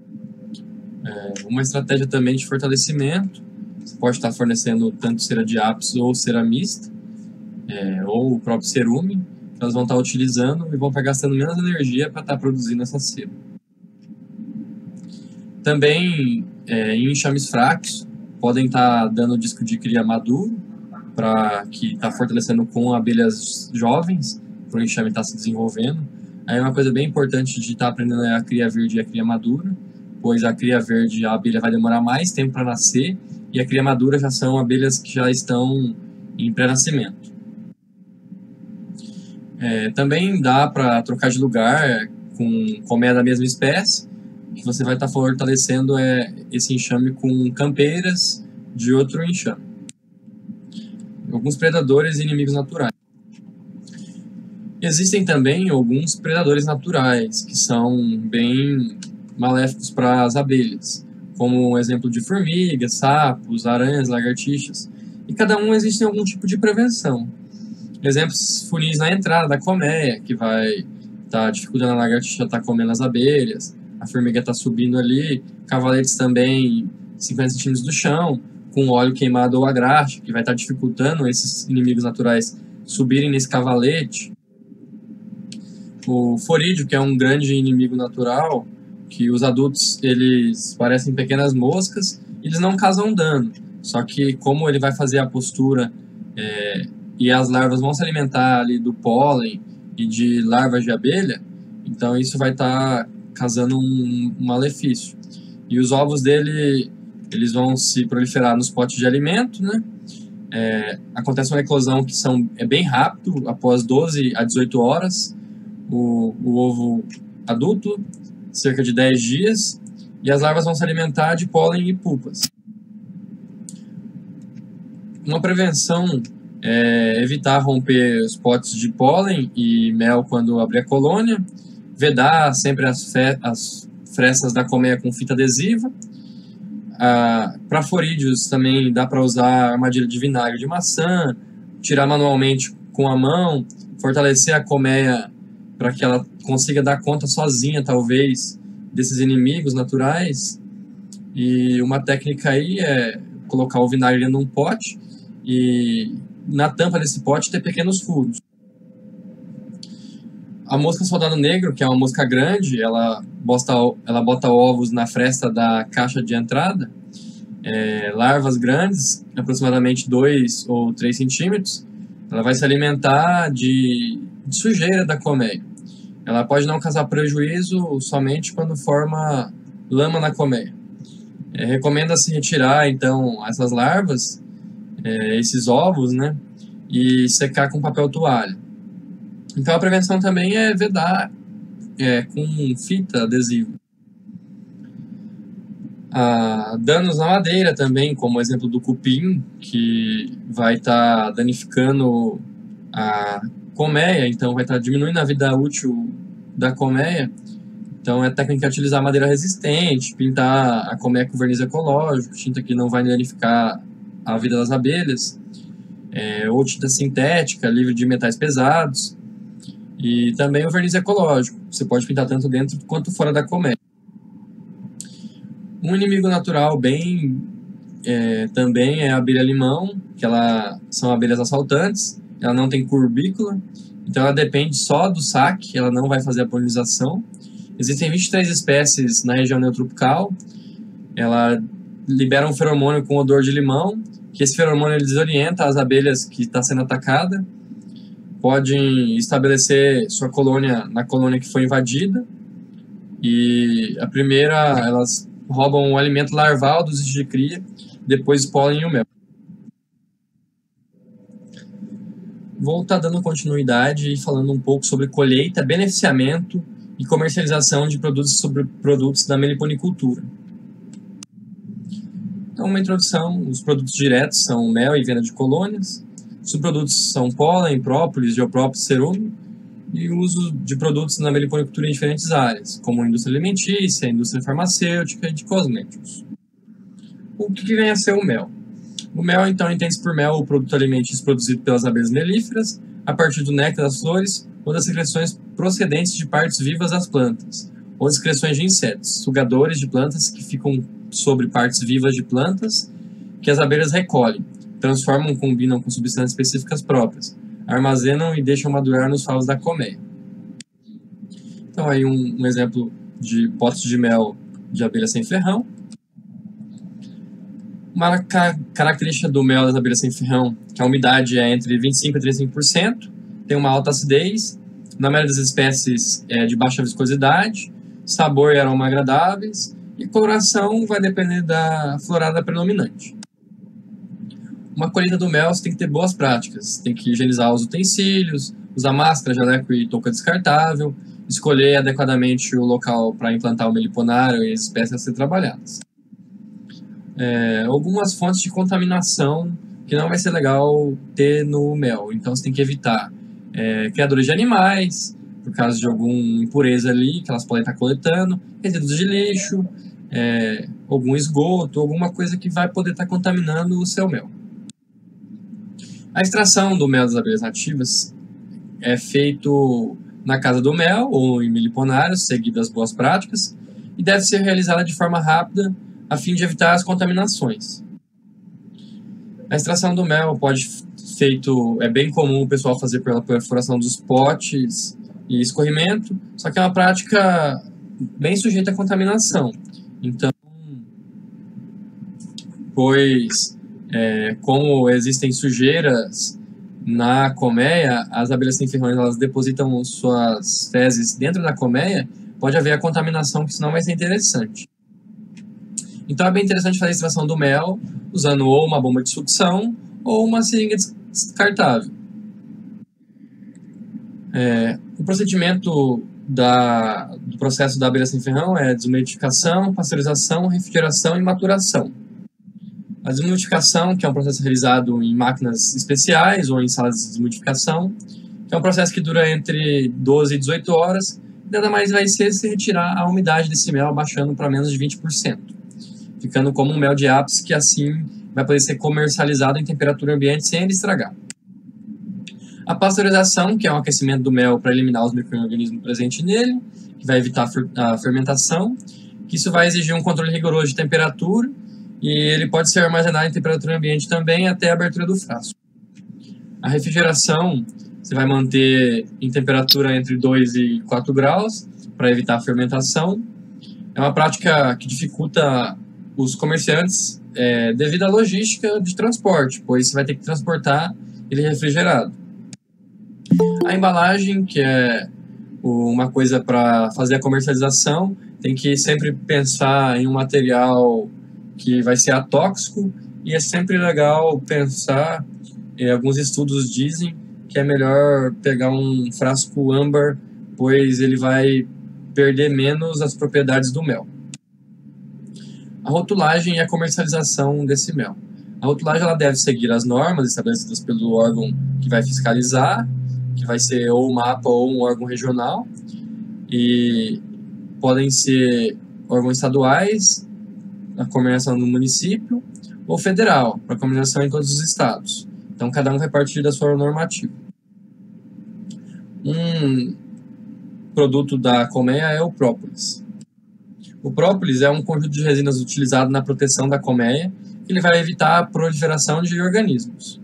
Uma estratégia também de fortalecimento, você pode estar fornecendo tanto cera de apis ou cera mista, ou o próprio cerume, que elas vão estar utilizando e vão estar gastando menos energia para estar produzindo essa cera. Também, em enxames fracos, podem estar dando disco de cria maduro, que está fortalecendo com abelhas jovens, para o enxame estar se desenvolvendo. Aí uma coisa bem importante de estar aprendendo é a cria verde e a cria madura, pois a cria verde, a abelha vai demorar mais tempo para nascer, e a cria madura já são abelhas que já estão em pré-nascimento. Também dá para trocar de lugar com colmeia da mesma espécie, que você vai estar fortalecendo esse enxame com campeiras de outro enxame. Alguns predadores e inimigos naturais. Existem também alguns predadores naturais que são bem maléficos para as abelhas, como um exemplo de formigas, sapos, aranhas, lagartixas, e cada um existe algum tipo de prevenção. Exemplos, funis na entrada da colmeia, que vai estar dificultando a lagartixa estar comendo as abelhas, a formiga está subindo ali, cavaletes também 50 centímetros do chão, com óleo queimado ou a graxa, que vai estar dificultando esses inimigos naturais subirem nesse cavalete. O forídeo, que é um grande inimigo natural, que os adultos eles parecem pequenas moscas, eles não causam dano, só que como ele vai fazer a postura e as larvas vão se alimentar ali do pólen e de larvas de abelha, então isso vai estar causando um malefício. E os ovos dele, eles vão se proliferar nos potes de alimento, né? Acontece uma eclosão que é bem rápido, após 12 a 18 horas, o ovo adulto, cerca de 10 dias, e as larvas vão se alimentar de pólen e pupas. Uma prevenção é evitar romper os potes de pólen e mel quando abrir a colônia, vedar sempre as frestas da colmeia com fita adesiva. Para forídeos também dá para usar armadilha de vinagre de maçã, tirar manualmente com a mão, fortalecer a colmeia para que ela consiga dar conta sozinha, talvez, desses inimigos naturais. E uma técnica aí é colocar o vinagre num pote e na tampa desse pote ter pequenos furos. A mosca soldado negro, que é uma mosca grande, ela bota ovos na fresta da caixa de entrada, larvas grandes, aproximadamente 2 ou 3 centímetros. Ela vai se alimentar de sujeira da colmeia. Ela pode não causar prejuízo somente quando forma lama na colmeia. Recomenda-se retirar, então, essas larvas, esses ovos, né, e secar com papel toalha. Então, a prevenção também é vedar com fita adesiva. Danos na madeira também, como o exemplo do cupim, que vai estar danificando a colmeia, então vai estar diminuindo a vida útil da colmeia. Então é técnica de utilizar madeira resistente, pintar a colmeia com verniz ecológico, tinta que não vai danificar a vida das abelhas, ou tinta sintética, livre de metais pesados, e também o verniz ecológico. Você pode pintar tanto dentro quanto fora da colmeia. Um inimigo natural também é a abelha-limão, que são abelhas assaltantes. Ela não tem curbícula, então ela depende só do saque, ela não vai fazer a polinização. Existem 23 espécies na região neotropical. Ela libera um feromônio com odor de limão, que esse feromônio desorienta as abelhas que estão sendo atacadas. Podem estabelecer sua colônia na colônia que foi invadida. E a primeira, elas roubam o alimento larval dos de cria, depois o pólen e o mel. Vou estar dando continuidade e falando um pouco sobre colheita, beneficiamento e comercialização de produtos da meliponicultura. Então, uma introdução: os produtos diretos são mel e venda de colônias, subprodutos são pólen, própolis, geoprópolis, cerume, e o uso de produtos na meliponicultura em diferentes áreas, como a indústria alimentícia, a indústria farmacêutica e de cosméticos. O que vem a ser o mel? O mel, então, entende-se por mel o produto alimentício produzido pelas abelhas melíferas a partir do néctar das flores ou das secreções procedentes de partes vivas das plantas, ou excreções de insetos, sugadores de plantas que ficam sobre partes vivas de plantas que as abelhas recolhem, transformam, combinam com substâncias específicas próprias, armazenam e deixam madurar nos favos da colmeia. Então, aí um exemplo de potes de mel de abelha sem ferrão. Uma característica do mel das abelhas sem ferrão, que a umidade é entre 25% e 35%, tem uma alta acidez, na maioria das espécies é de baixa viscosidade, sabor e aroma agradáveis, e coloração vai depender da florada predominante. Uma colheita do mel você tem que ter boas práticas, tem que higienizar os utensílios, usar máscara, jaleco e touca descartável, escolher adequadamente o local para implantar o meliponário e as espécies a ser trabalhadas. Algumas fontes de contaminação que não vai ser legal ter no mel, então você tem que evitar criadores de animais, por causa de alguma impureza ali que elas podem estar coletando, resíduos de lixo, algum esgoto, alguma coisa que vai poder estar contaminando o seu mel. A extração do mel das abelhas nativas é feito na casa do mel ou em meliponários, seguindo as boas práticas, e deve ser realizada de forma rápida a fim de evitar as contaminações. A extração do mel é bem comum o pessoal fazer pela perfuração dos potes e escorrimento, só que é uma prática bem sujeita à contaminação. Então, como existem sujeiras na colmeia, as abelhas sem ferrão elas depositam suas fezes dentro da colmeia, pode haver a contaminação, que senão vai ser interessante. Então é bem interessante fazer a extração do mel usando ou uma bomba de sucção ou uma seringa descartável. O procedimento do processo da abelha sem ferrão é desumidificação, pasteurização, refrigeração e maturação. A desumidificação, que é um processo realizado em máquinas especiais ou em salas de desumidificação, que é um processo que dura entre 12 e 18 horas, nada mais vai ser se retirar a umidade desse mel, baixando para menos de 20%, ficando como um mel de ápice que assim vai poder ser comercializado em temperatura ambiente sem ele estragar. A pasteurização, que é um aquecimento do mel para eliminar os micro-organismos presentes nele, que vai evitar a fermentação, que isso vai exigir um controle rigoroso de temperatura, e ele pode ser armazenado em temperatura ambiente também até a abertura do frasco. A refrigeração, você vai manter em temperatura entre 2 e 4 graus para evitar a fermentação. É uma prática que dificulta os comerciantes devido à logística de transporte, pois você vai ter que transportar ele refrigerado. A embalagem, que é uma coisa para fazer a comercialização, tem que sempre pensar em um material que vai ser atóxico, e é sempre legal pensar, alguns estudos dizem que é melhor pegar um frasco âmbar, pois ele vai perder menos as propriedades do mel. A rotulagem e a comercialização desse mel. A rotulagem ela deve seguir as normas estabelecidas pelo órgão que vai fiscalizar, que vai ser ou o MAPA ou um órgão regional, e podem ser órgãos estaduais, a comercialização no município, ou federal, para comercialização em todos os estados. Então, cada um vai partir da sua normativa. Um produto da colmeia é o própolis. O própolis é um conjunto de resinas utilizado na proteção da colmeia, que ele vai evitar a proliferação de organismos.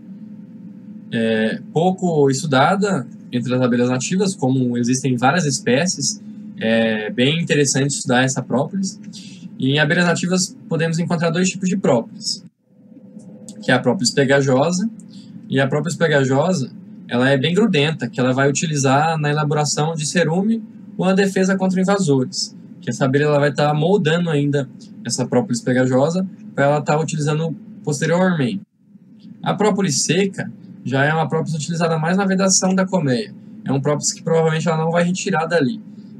Pouco estudada entre as abelhas nativas, como existem várias espécies, é bem interessante estudar essa própolis. E em abelhas nativas podemos encontrar dois tipos de própolis, que é a própolis pegajosa, e a própolis pegajosa ela é bem grudenta, que ela vai utilizar na elaboração de cerume ou na defesa contra invasores, que essa abelha ela vai estar moldando ainda essa própolis pegajosa para ela estar utilizando posteriormente. A própolis seca já é uma própolis utilizada mais na vedação da colmeia, é um própolis que provavelmente ela não vai retirar dali.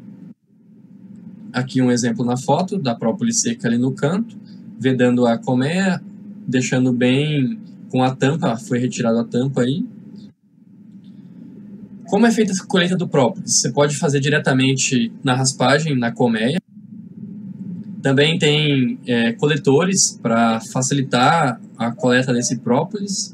Aqui um exemplo na foto da própolis seca ali no canto, vedando a colmeia, deixando bem com a tampa, foi retirada a tampa aí. Como é feita a colheita do própolis? Você pode fazer diretamente na raspagem, na colmeia. Também tem coletores para facilitar a coleta desse própolis.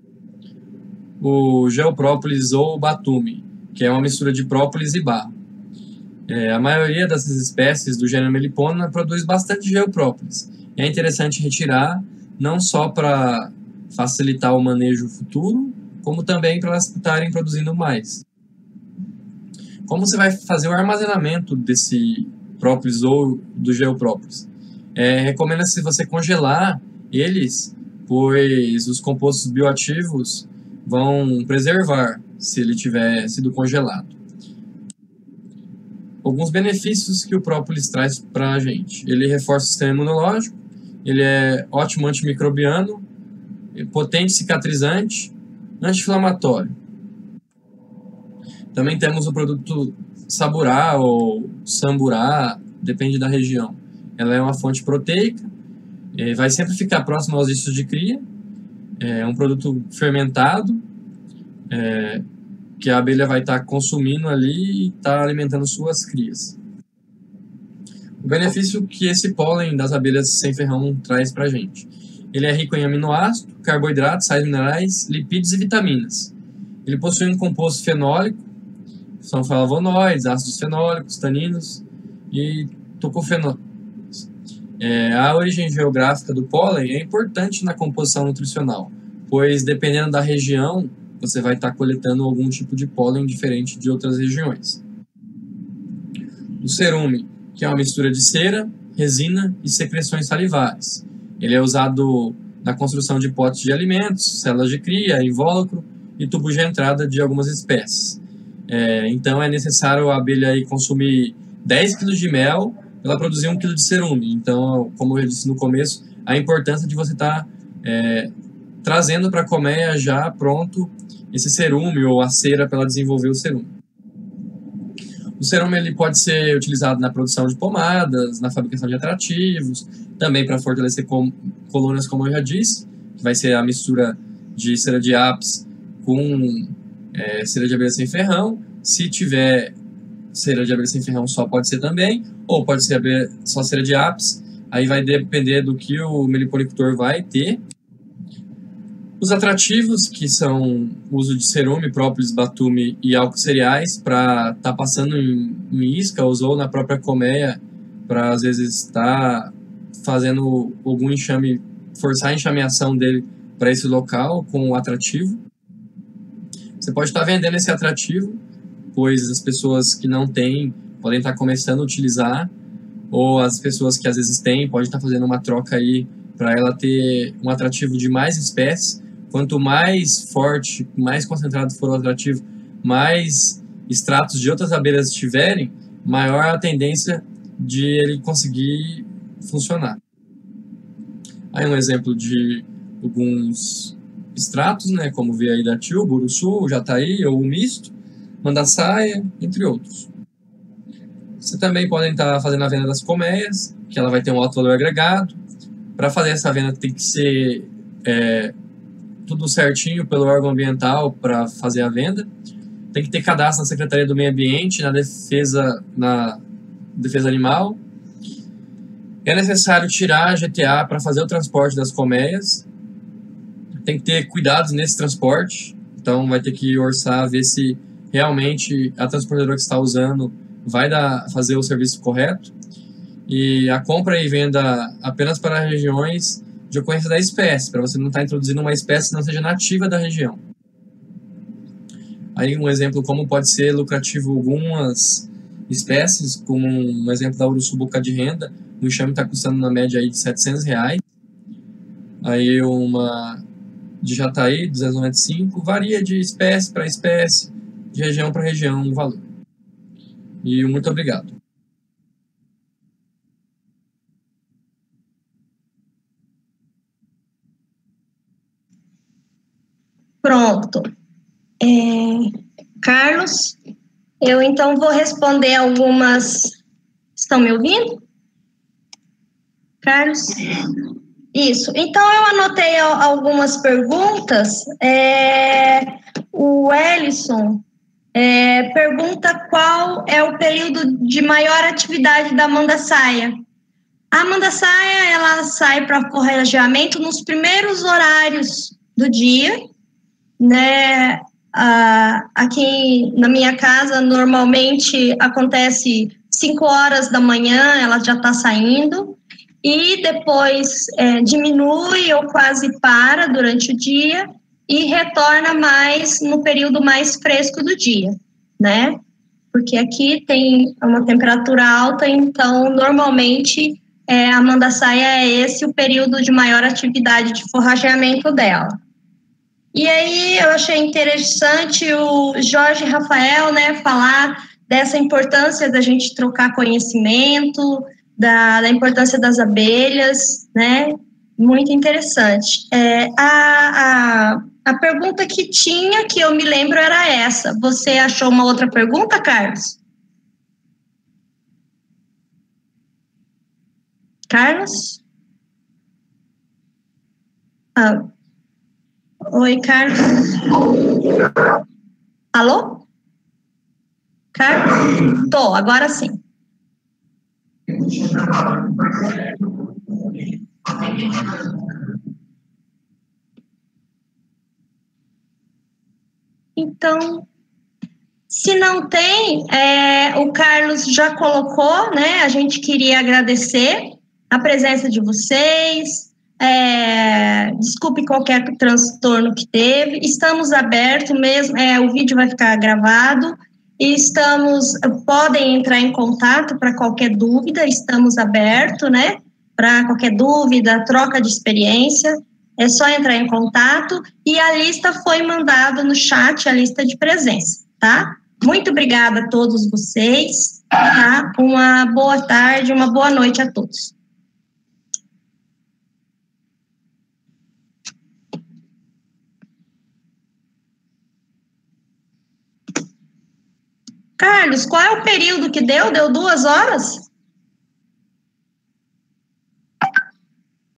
O geoprópolis ou batume, que é uma mistura de própolis e barro. A maioria dessas espécies do gênero Melipona produz bastante geoprópolis. É interessante retirar, não só para facilitar o manejo futuro, como também para elas estarem produzindo mais. Como você vai fazer o armazenamento desse própolis ou do geoprópolis? Recomenda-se você congelar eles, pois os compostos bioativos vão preservar se ele tiver sido congelado. Alguns benefícios que o própolis traz para a gente. Ele reforça o sistema imunológico, ele é ótimo antimicrobiano, potente cicatrizante, anti-inflamatório. Também temos o produto saburá ou samburá, depende da região. Ela é uma fonte proteica, vai sempre ficar próximo aos istos de cria, é um produto fermentado, que a abelha vai estar consumindo ali e está alimentando suas crias. O benefício que esse pólen das abelhas sem ferrão traz para a gente. Ele é rico em aminoácidos, carboidratos, sais minerais, lipídios e vitaminas. Ele possui um composto fenólico, são flavonoides, ácidos fenólicos, taninos e tocofenóis. A origem geográfica do pólen é importante na composição nutricional, pois dependendo da região, você vai estar coletando algum tipo de pólen diferente de outras regiões. O cerume, que é uma mistura de cera, resina e secreções salivares. Ele é usado na construção de potes de alimentos, células de cria, invólucro e tubos de entrada de algumas espécies. Então é necessário a abelha aí consumir 10 kg de mel para ela produzir 1 kg de cerume. Então, como eu disse no começo, a importância de você estar trazendo para a colmeia já pronto esse cerume ou a cera para ela desenvolver o cerume. O cerume ele pode ser utilizado na produção de pomadas, na fabricação de atrativos, também para fortalecer colônias, como eu já disse, que vai ser a mistura de cera de apis com cera de abelha sem ferrão. Se tiver cera de abelha sem ferrão só pode ser também, ou pode ser só cera de apis, aí vai depender do que o meliponicultor vai ter. Os atrativos, que são o uso de cerume, própolis, batume e álcool cereais para estar passando em iscas ou na própria colmeia para às vezes estar fazendo algum enxame, forçar a enxameação dele para esse local com o atrativo. Você pode estar vendendo esse atrativo, pois as pessoas que não têm podem estar começando a utilizar, ou as pessoas que às vezes têm podem estar fazendo uma troca aí para ela ter um atrativo de mais espécies. Quanto mais forte, mais concentrado for o atrativo, mais extratos de outras abelhas tiverem, maior a tendência de ele conseguir funcionar. Aí um exemplo de alguns extratos, né, como vê aí da Tilba, Uruçu, Jataí ou o misto, Mandaçaia, entre outros. Você também pode estar fazendo a venda das colmeias, que ela vai ter um alto valor agregado. Para fazer essa venda tem que ser tudo certinho pelo órgão ambiental para fazer a venda. Tem que ter cadastro na Secretaria do Meio Ambiente, na defesa animal. É necessário tirar a GTA para fazer o transporte das colmeias. Tem que ter cuidados nesse transporte. Então vai ter que orçar, ver se realmente a transportadora que está usando vai fazer o serviço correto. E a compra e venda apenas para regiões de ocorrência da espécie, para você não estar introduzindo uma espécie que não seja nativa da região. Aí um exemplo como pode ser lucrativo algumas espécies, como um exemplo da Uruçu boca de renda, o enxame está custando na média aí de R$700. Aí uma de Jataí, 295, varia de espécie para espécie, de região para região o valor. E muito obrigado. Pronto. Carlos, eu então vou responder algumas... Estão me ouvindo? Carlos? Isso. Então, eu anotei algumas perguntas. O Ellison pergunta qual é o período de maior atividade da mandaçaia. A mandaçaia, ela sai para forrageamento nos primeiros horários do dia, né? Aqui na minha casa, normalmente acontece 5 horas da manhã, ela já está saindo, e depois diminui ou quase para durante o dia e retorna mais no período mais fresco do dia, né? Porque aqui tem uma temperatura alta, então normalmente a mandaçaia é esse o período de maior atividade de forrageamento dela. E aí eu achei interessante o Jorge Rafael, né, falar dessa importância da gente trocar conhecimento, da importância das abelhas, né, muito interessante. A pergunta que tinha, que eu me lembro, era essa. Você achou uma outra pergunta, Carlos? Carlos? Oi, Carlos. Alô? Carlos? Tô, agora sim. Então, se não tem, o Carlos já colocou, né? A gente queria agradecer a presença de vocês. Desculpe qualquer transtorno que teve. Estamos abertos mesmo. O vídeo vai ficar gravado. E podem entrar em contato para qualquer dúvida. Estamos abertos, né? Para qualquer dúvida, troca de experiência. É só entrar em contato. E a lista foi mandada no chat, a lista de presença, tá? Muito obrigada a todos vocês, tá? Uma boa tarde, uma boa noite a todos. Carlos, qual é o período que deu? Deu 2 horas?